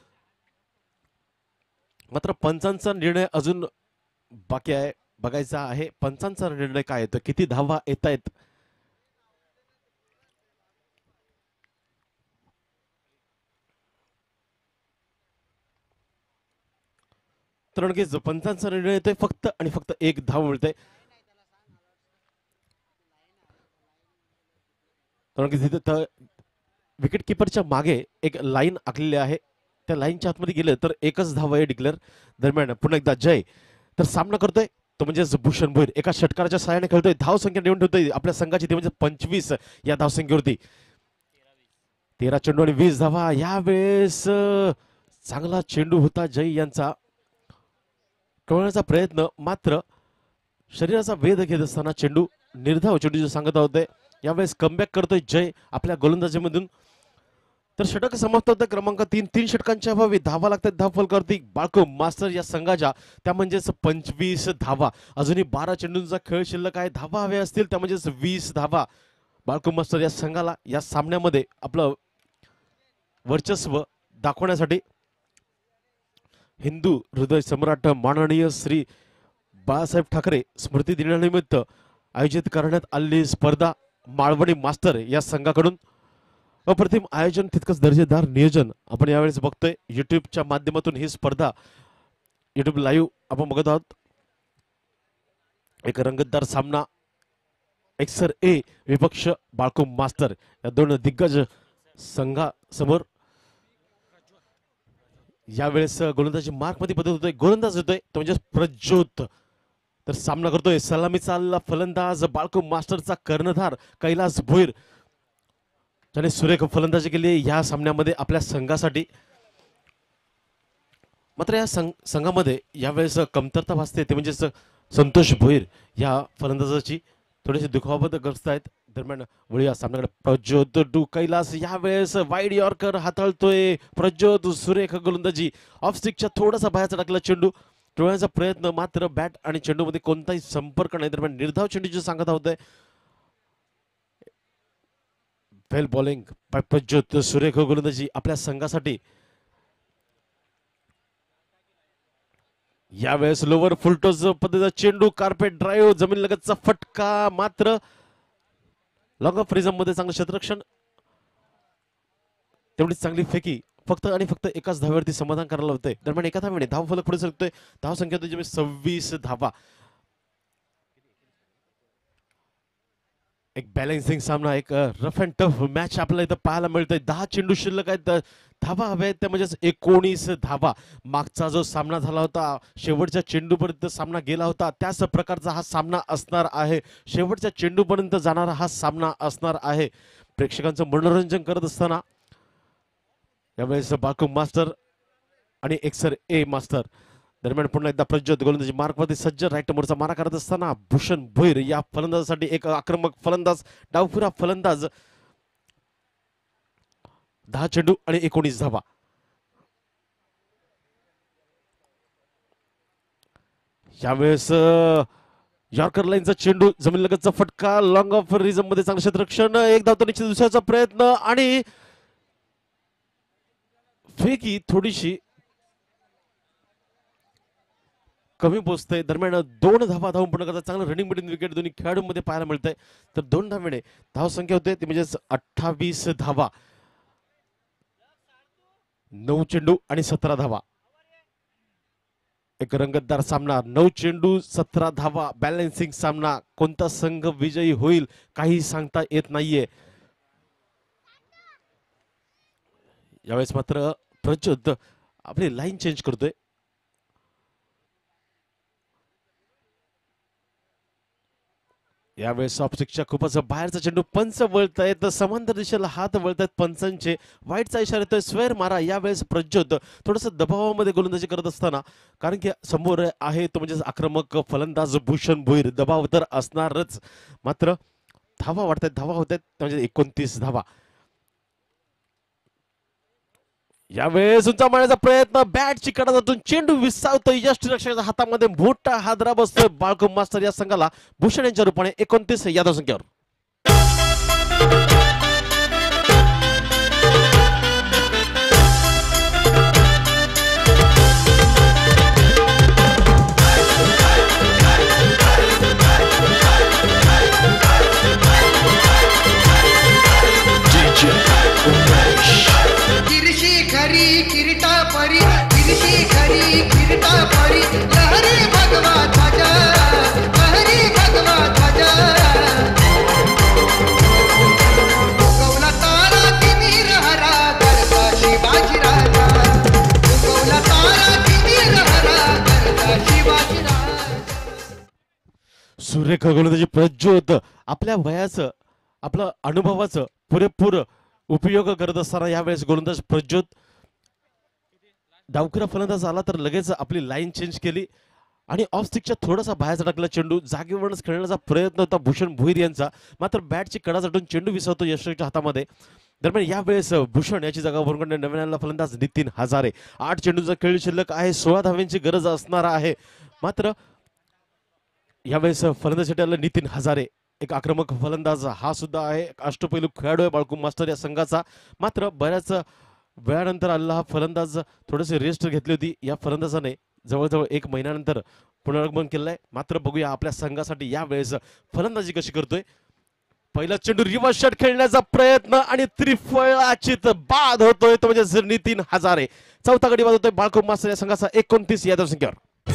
मात्र पंचांचा निर्णय अजून बाकी आहे, बघायचा आहे पंचांचा निर्णय काय येतो, किती धावा येत आहेत. तर नक्कीच पंचांचा निर्णय येतोय. फक्त आणि फक्त एक धाव मिळते. विकेट किपरच्या मागे एक लाईन आखलेली आहे, त्या लाईनच्या आतमध्ये गेलं तर एकच धाव आहे डिक्लेअर. दरम्यान पुन्हा एकदा जय तर सामना करतोय तो म्हणजे भूषण भोईर. एका षटकाराच्या सहाय्याने खेळतोय, धाव संख्या निवडून ठेवतोय आपल्या संघाची ते म्हणजे 25 या धावसंख्येवरती. 13 चेंडू आणि 20 धावा. यावेळेस चांगला चेंडू होता जय यांचा, टोळण्याचा प्रयत्न, मात्र शरीराचा वेध घेत असताना चेंडू निर्धाव चेंडू सांगत होते. यावेळेस कमबॅक करतोय जय आपल्या गोलंदाजीमधून. तर षटक समाप्त होतं क्रमांक 3. 3 षटकांच्या अभावी धावा लागतात धाव फलकावरती बाळकुम मास्टर या संघाच्या, त्या म्हणजेच 25 धावा. अजूनही 12 चेंडूंचा खेळ शिल्लक आहे. धावा हवे असतील त्या म्हणजेच 20 धावा बाळकुम मास्टर या संघाला या सामन्यामध्ये आपलं वर्चस्व दाखवण्यासाठी. हिंदू हृदय सम्राट माननीय श्री बाळासाहेब ठाकरे स्मृती दिनानिमित्त आयोजित करण्यात आलेली स्पर्धा माळवणी मास्टर या संघाकडून. अप्रतिम आयोजन, तितकंच दर्जेदार नियोजन आपण यावेळेस बघतोय. युट्यूबच्या माध्यमातून ही स्पर्धा युट्यूब लाईव्ह आपण बघत आहोत. एक रंगतदार सामना एक्सर ए विपक्ष बाळकुम मास्टर या दोन दिग्गज संघासमोर. यावेळेस गोलंदाजी मार्क मध्ये बदल होतोय, गोलंदाज होतोय तो म्हणजे प्रज्योत. तर सामना करतोय सलामीचा फलंदाज बाळकुम मास्टरचा कर्णधार कैलास भोईर, ज्याने सुरेख फलंदाजी केली या सामन्यामध्ये आपल्या संघासाठी. मात्र या संघामध्ये यावेळेस कमतरता भासते ते म्हणजे संतोष भोईर या फलंदाजाची थोडीशी दुखापत ग्रस्त आहेत. दरम्यान वळूया सामन्याकडे. प्रज्योत टू कैलास. यावेळेस वाईड यॉर्कर हाताळतोय प्रज्योत, सुरेख गोलंदाजी. ऑफ स्टिकच्या थोडासा बाहेरचा टाकला चेंडू, टोळण्याचा प्रयत्न, मात्र बॅट आणि चेंडू मध्ये कोणताही संपर्क नाही. दरम्यान निर्धाव चेंडूची सांगत होतंय. वेल बॉलिंग प्रज्योत, सुरेख गोलंदाजी आपल्या संघासाठी. यावेळेस लोवर फुलटोज पद्धतीचा चेंडू, कार्पेट ड्राईव्ह, जमीन लगतचा फटका, मात्र लॉंग ऑफ रिझम मध्ये चांगलं क्षेत्ररक्षण, तेवढीच चांगली फेकी. फक्त आणि फक्त एकाच धाव्यावरती समाधान करायला होते. दरम्यान एका धाव्याने धाव फलक पुढे सरकतोय. धाव संख्या 26 धावा. एक बॅलन्सिंग सामना, एक रफ अँड टफ मॅच आपल्याला इथं पाहायला मिळतोय. 10 चेंडू शिल्लक आहेत, धावा हव्या आहेत त्या म्हणजेच 19 धावा. मागचा जो सामना झाला होता शेवटच्या चेंडूपर्यंत सामना गेला होता, त्याच प्रकारचा हा सामना असणार आहे. शेवटच्या चेंडूपर्यंत जाणारा हा सामना असणार आहे. प्रेक्षकांचं मनोरंजन करत असताना यावेळेस बाळकुम मास्टर आणि एक्सर ए मास्टर दरम्यान पुन्हा एकदा प्रज्योत गोलंदाजी मार्कवरती सज्ज. राईट मोरचा मारा करत असताना भूषण भोईर या फलंदाजासाठी एक आक्रमक फलंदाज, डावखुरा फलंदाज. 10 चेंडू आणि 19 धावा. यावेळेस यॉर्कर लाईनचा चेंडू, जमीन लगतचा फटका, लॉंग ऑफ रिझम मध्ये चांगलं क्षेत्ररक्षण, एक धाव तर निश्चित, दुसऱ्याचा प्रयत्न आणि फेकी थोडीशी कमी पोहोचते. दरम्यान 2 धावा धावून पूर्ण करतात. चांगलं रनिंग बिटवीन विकेट दोन्ही खेळाडूंमध्ये पाहायला मिळतंय. तर 2 धावेने धाव संख्या होते ती म्हणजे 28 धावा. 9 चेंडू आणि 17 धावा. एक रंगतदार सामना. 9 चेंडू 17 धावा, बॅलन्सिंग सामना. कोणता संघ विजयी होईल काही सांगता येत नाहीये. यावेळेस मात्र प्रज्योत आपली लाईन चेंज करतोय. यावेळेस ऑफस्टिकच्या खूपच बाहेरचा चेंडू. पंच वळतायत, समांतर दिशेला हात वळतायत पंचांचे. वाईटचा इशारा येतोय, स्वेर मारा. यावेळेस प्रज्योत थोडस दबावामध्ये गोलंदाजी करत असताना, कारण की समोर आहे तो म्हणजे आक्रमक फलंदाज भूषण भोईर, दबाव तर असणारच. मात्र धावा वाढतायत, धावा होत आहेत म्हणजे 29 धावा. यावेळेस उंचा मारण्याचा प्रयत्न, बॅटची कडा जातून चेंडू विसावतो. यष्टीरक्षकाच्या हातामध्ये मोठा हादरा बसतोय. बाळकुम मास्टर या संघाला भूषण यांच्या रूपाने 29 या धावसंख्येवर. खरी किरीटा परी, किरशी खरी किरीटा परी, लहरी भगवा ध्वजा, लहरी भगवा ध्वजा. उगवला तारा तिमीर हरा, गरजा शिवाजी राजा. उगवला तारा तिमीर हरा, गरजा शिवाजी राजा. सुरेख गोलंदाजी प्रज्योत आपल्या वयाचं, आपल्या अनुभवाचं पुरेपूर उपयोग करत असताना यावेळेस गोलंदाज प्रज्योत डावखुरा फलंदाज आला तर लगेच आपली लाईन चेंज केली आणि ऑफ स्टिकच्या थोडासा बाहेर टाकला चेंडू. जागेवरूनच खेळण्याचा प्रयत्न होता भूषण भोईर यांचा, मात्र बॅटची कडा चढून चेंडू विसरतो यशच्या हातामध्ये. दरम्यान यावेळेस भूषण याची जागा भरून काढणे नवीन आलेला फलंदाज नितीन हजारे. 8 चेंडूचा खेळ शिल्लक आहे, 16 धाव्यांची गरज असणार आहे. मात्र यावेळेस फलंदाजीसाठी आला नितीन हजारे, एक आक्रमक फलंदाज हा सुद्धा आहे. अष्टपैलू खेळाडू आहे बाळकुम मास्टर या संघाचा. मात्र बऱ्याच वेळानंतर आलेला हा फलंदाज थोडेसे रेस्ट घेतली होती. या फलंदाजाने जवळजवळ 1 महिन्यानंतर पुनरागमन केलंय. मात्र बघूया आपल्या संघासाठी यावेळेस फलंदाजी कशी करतोय. पहिला चेंडू रिव्हर्स शॉट खेळण्याचा प्रयत्न आणि त्रिफळाचीत बाद होतोय तो म्हणजे नितीन हजारे. चौथा गडी बाद होतोय बाळकुम मास्टर या संघाचा 29 या धावसंख्येवर.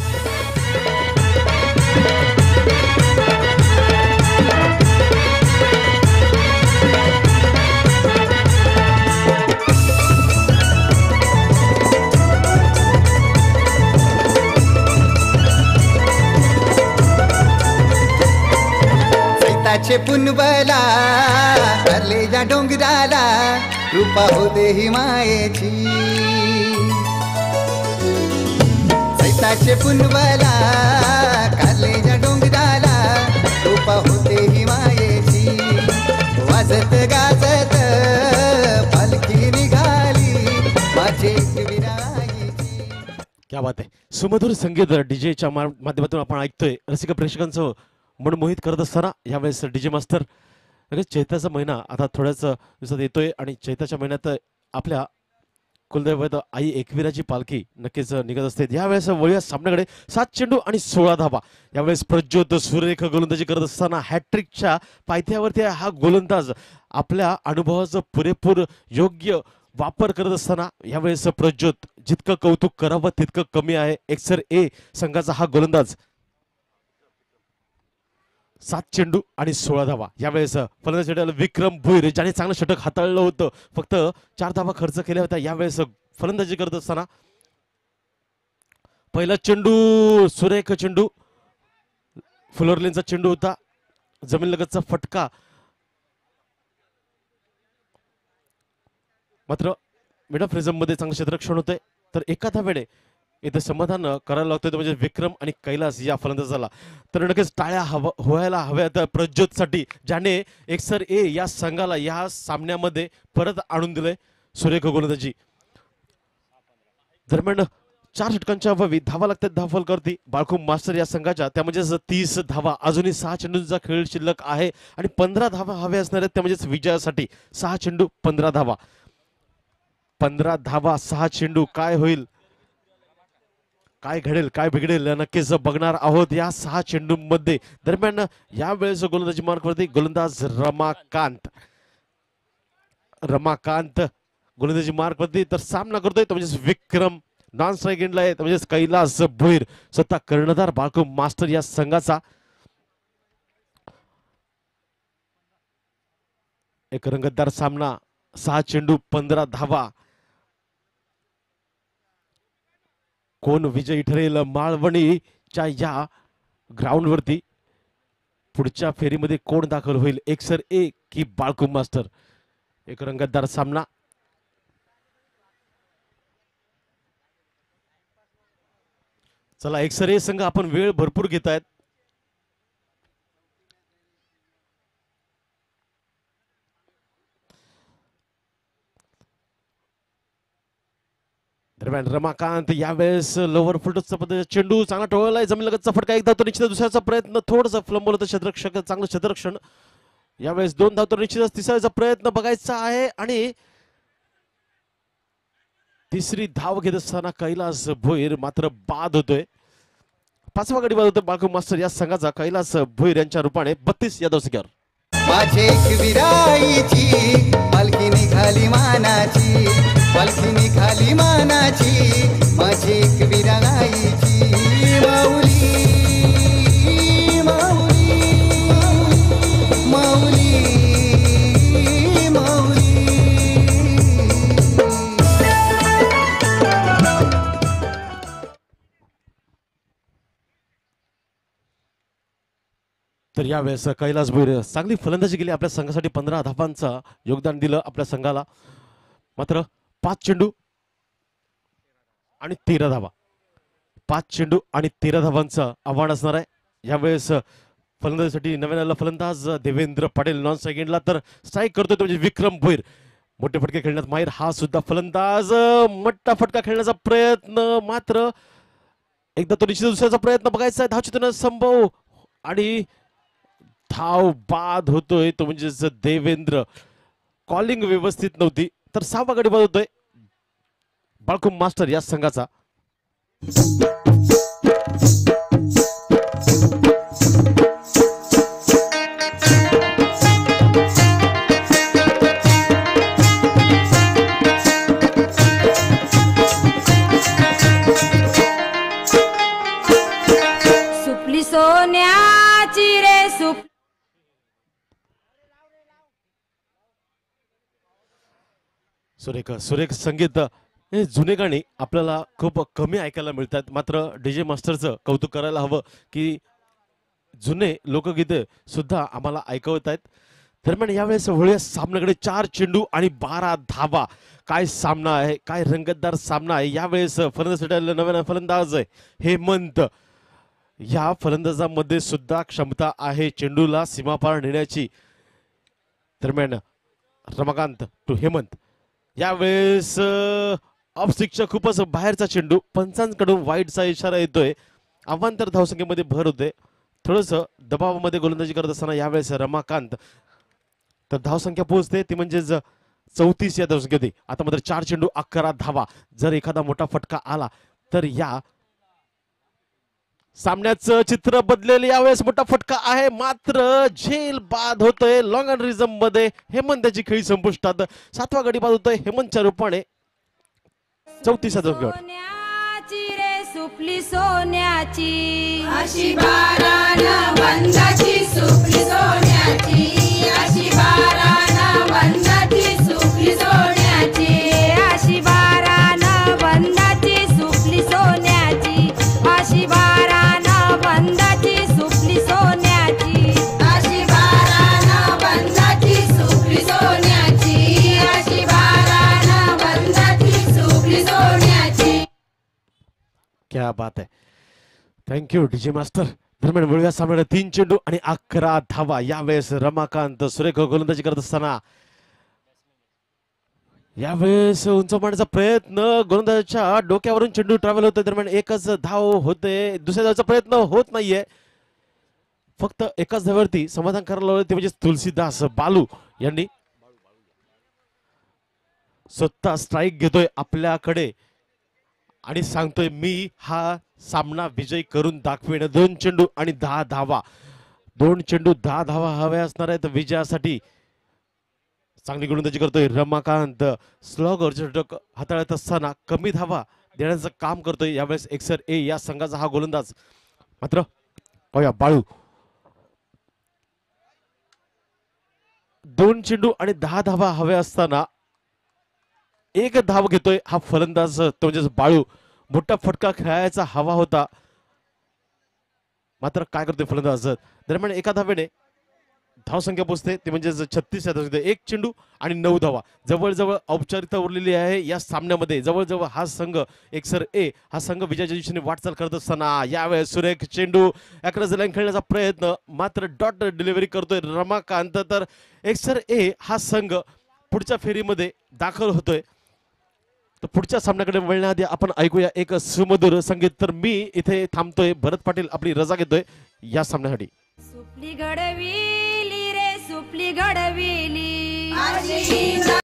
सैताचे पुनवला करलेल्या डोंगराला, रूपा होते ही मायेची. सैताचे पुनवला करलेल्या डोंगराला, रूपा होते ही मायेची. वाजत गाजत पालखी निघाली माझे विराईची. क्या बात आहे. सुमधुर संगीत डीजेच्या माध्यमातून आपण ऐकतोय. रसिक प्रेक्षकांचं मन मोहित करत असताना यावेळेस डीजे मास्टर, चैताचा महिना आता थोड्याच दिवसात येतोय आणि चैताच्या महिन्यात आपल्या कुलदैवत आई एकविराची पालखी नक्कीच निघत असते. यावेळेस वळूया सामन्याकडे. 7 चेंडू आणि 16 धावा. यावेळेस प्रज्योत सुरेख गोलंदाजी करत असताना हॅट्रिकच्या पायथ्यावरती हा गोलंदाज आपल्या अनुभवाचं पुरेपूर योग्य वापर करत असताना यावेळेस प्रज्योत जितकं कौतुक करावं तितकं कमी आहे. एक्सर ए संघाचा हा गोलंदाज. 7 चेंडू आणि 16 धावा. यावेळेस फलंदाजी विक्रम भोईर ज्याने चांगलं षटक हाताळलं होतं, फक्त 4 धावा खर्च केल्या होत्या. यावेळेस फलंदाजी करत असताना पहिला चेंडू सुरेख चेंडू, फुलरलेनचा चेंडू होता, जमीन लगतचा फटका. मात्र मिड ऑफ रिझम मध्ये चांगलं क्षेत्ररक्षण होतंय. तर एखाद्या वेळे इथं समाधान करायला लागतोय तो म्हणजे विक्रम आणि कैलास या फलंदाजाला. तर नक्कीच टाळ्या व्हायला हव्यात प्रज्योतसाठी, ज्याने एकसर ए या संघाला या सामन्यामध्ये परत आणून दिले सुरेख गोलंदाजी. दरम्यान 4 षटकांच्या अभावी धावा लागतात धावफलकावरती बाळकुम मास्टर या संघाच्या, त्या म्हणजेच 30 धावा. अजूनही 6 चेंडूंचा खेळ शिल्लक आहे आणि 15 धावा हव्या असणार आहेत, त्या म्हणजेच विजयासाठी. 6 चेंडू 15 धावा, 15 धावा 6 चेंडू. काय होईल, काय घडेल, काय बिघडेल नक्कीच बघणार आहोत या 6 चेंडूंमध्ये. दरम्यान यावेळेस गोलंदाजी मार्कवरती गोलंदाज रमाकांत गोलंदाजी मार्कवरती. तर सामना करतोय तो म्हणजेच विक्रम. नॉन स्ट्राईक एंडला आहे म्हणजेच कैलास भोईर, स्वतः कर्णधार बाळकुम मास्टर या संघाचा. एक रंगतदार सामना, 6 चेंडू 15 धावा. कोण विजयी ठरेल माळवणीच्या या ग्राउंडवरती, पुढच्या फेरीमध्ये कोण दाखल होईल, एकसर ए की बाळकुम मास्टर. एक रंगतदार सामना. चला एकसर ए संघ आपण वेळ भरपूर घेत आहेत. दरम्यान रमाकांत यावेळेस लोव्हर फुलटचा पद्धतीचा चेंडू चांगला टोळलाय, जमिनीलगतचा फटका एक धाव तर निश्चित. दुसऱ्याचा प्रयत्न थोडंसं फ्लंबल होतं, क्षेत्ररक्षक चांगलं क्षेत्ररक्षण. यावेळेस 2 धाव तर निश्चितच. तिसऱ्याचा प्रयत्न बघायचा आहे आणि तिसरी धाव घेत असताना कैलास भोईर मात्र बाद होतोय. 5वा गडी बाद होतोय बाळकुम मास्टर या संघाचा कैलास भोईर यांच्या रूपाने 32 या धावसंख्येवर. माझे विराईची पालखी निघाली मानाची, पालखी निघाली मानाची, माझी विराईची माऊली माऊली माऊली माऊली. तर यावेळेस कैलास भोईर चांगली फलंदाजी केली, आपल्या संघासाठी 15 धावांचं योगदान दिलं आपल्या संघाला. मात्र 5 चेंडू आणि 13 धावा, 5 चेंडू आणि 13 धावांचं आव्हान असणार आहे यावेळेस फलंदाजीसाठी. नवीन आलेला फलंदाज देवेंद्र पटेल नॉन स्ट्राईक एंडला, तर स्ट्राईक करतोय तो म्हणजे विक्रम भोईर. मोठे फटके खेळण्यात माहीर हा सुद्धा फलंदाज. मोठा फटका खेळण्याचा प्रयत्न, मात्र एकदा तो निश्चित. दुसऱ्याचा प्रयत्न बघायचा आहे, धावचित्र संभव आणि धाव बाद होतोय तो म्हणजेच देवेंद्र. कॉलिंग व्यवस्थित नव्हती, तर 6वा गडी बाद होतोय बाळकुम मास्टर या संघाचा. सुपली सोन्याची रे सुप. सुरेख सुरेख संगीत. हे जुने गाणी आपल्याला खूप कमी ऐकायला मिळतात, मात्र डीजे मास्टरचं कौतुक करायला हवं की जुने लोकगीते सुद्धा आम्हाला ऐकवत आहेत. दरम्यान यावेळेस वळूया सामन्याकडे. 4 चेंडू आणि 12 धावा. काय सामना आहे, काय रंगतदार सामना आहे. यावेळेस फलंदाज नवीन फलंदाज आहे हेमंत. या फलंदाजामध्ये सुद्धा क्षमता आहे चेंडूला सीमापार नेण्याची. दरम्यान रमाकांत टू हेमंत. यावेळेस ऑफस्टिकच्या खूपच बाहेरचा चेंडू, पंचांकडून वाईटचा इशारा येतोय. अवांतर धावसंख्येमध्ये भर होते, थोडस दबावामध्ये गोलंदाजी करत असताना यावेळेस रमाकांत. तर धावसंख्या पोहोचते ती म्हणजेच 34 या धावसंख्येत. आता मात्र 4 चेंडू 11 धावा. जर एखादा मोठा फटका आला तर या सामन्याचं चित्र बदलेल. यावेळेस मोठा फटका आहे, मात्र झेल बाद होतोय. लॉंग अँड रिझम मध्ये हेमंत त्याची खेळी संपुष्टात. 7वा गडी बाद होतोय हेमंतच्या रूपाने 34 सोन्याची रे सुपली सोन्याची, अशी बारानं बंदाची सुपली सोन्याची, अशी बारानं बंदाची सुपली सोन्याची, अशी बारानं बंदाची सुपली सोन्याची, अशी बारानं बंदाची सुपली सोन्याची, अशी बारानं बंदाची सुपली सोन्याची, अशी बारानं बंदाची सुपली सोन्याची. क्या बात आहे. Thank you DJ master. दरम्यान वेळव्या सामन्याला 3 चेंडू आणि 11 धावा. यावेळेस रमाकांत सुरेख गोलंदाजी करत असताना यावेळेस उंच मारण्याचा प्रयत्न, गोलंदाजाच्या डोक्यावरून चेंडू ट्रॅव्हल होतोय. दरम्यान एकच धाव होते, दुसऱ्या धावचा प्रयत्न होत नाहीये. फक्त एकाच धाव्यावरती समाधान करायला लावलं ते म्हणजे तुलसीदास बालू यांनी. स्वतः स्ट्राईक घेतोय आपल्याकडे आणि सांगतोय मी हा सामना विजयी करून दाखवेन. 2 चेंडू आणि 10 धावा. 2 चेंडू 10 धावा हव्या असणार आहेत विजयासाठी. चांगली गोलंदाजी करतोय रमाकांत. स्लॉगर षटक हाताळत असताना कमी धावा देण्याचं काम करतोय यावेळेस एक्सर ए या संघाचा हा गोलंदाज. मात्र पाहूया बाळू. 2 चेंडू आणि 10 धावा हव्या असताना 1 धाव घेतोय हा फलंदाज तो म्हणजे बाळू. मोठा फटका खेळायचा हवा होता, मात्र काय करतोय फलंदाज. दरम्यान एका धावेने धावसंख्या पोहोचते ते म्हणजे 36 या धावेत 1 चेंडू आणि 9 धावा. जवळजवळ औपचारिकता उरलेली आहे या सामन्यामध्ये. जवळजवळ हा संघ एक्सर ए हा संघ विजयाच्या दिशेने वाटचाल करत असताना यावेळेस सुरेख चेंडू अक्रॉस द लाईन खेळण्याचा प्रयत्न, मात्र डॉट डिलिव्हरी करतोय रमाकांत. तर एक्सर ए हा संघ पुढच्या फेरीमध्ये दाखल होतोय. तर पुढच्या सामन्याकडे वळण्याआधी आपण ऐकूया एक सुमधुर संगीत. तर मी इथे थांबतोय, भरत पाटील आपली रजा घेतोय या सामन्यासाठी. सुपली घडविली रे सुपली घडविली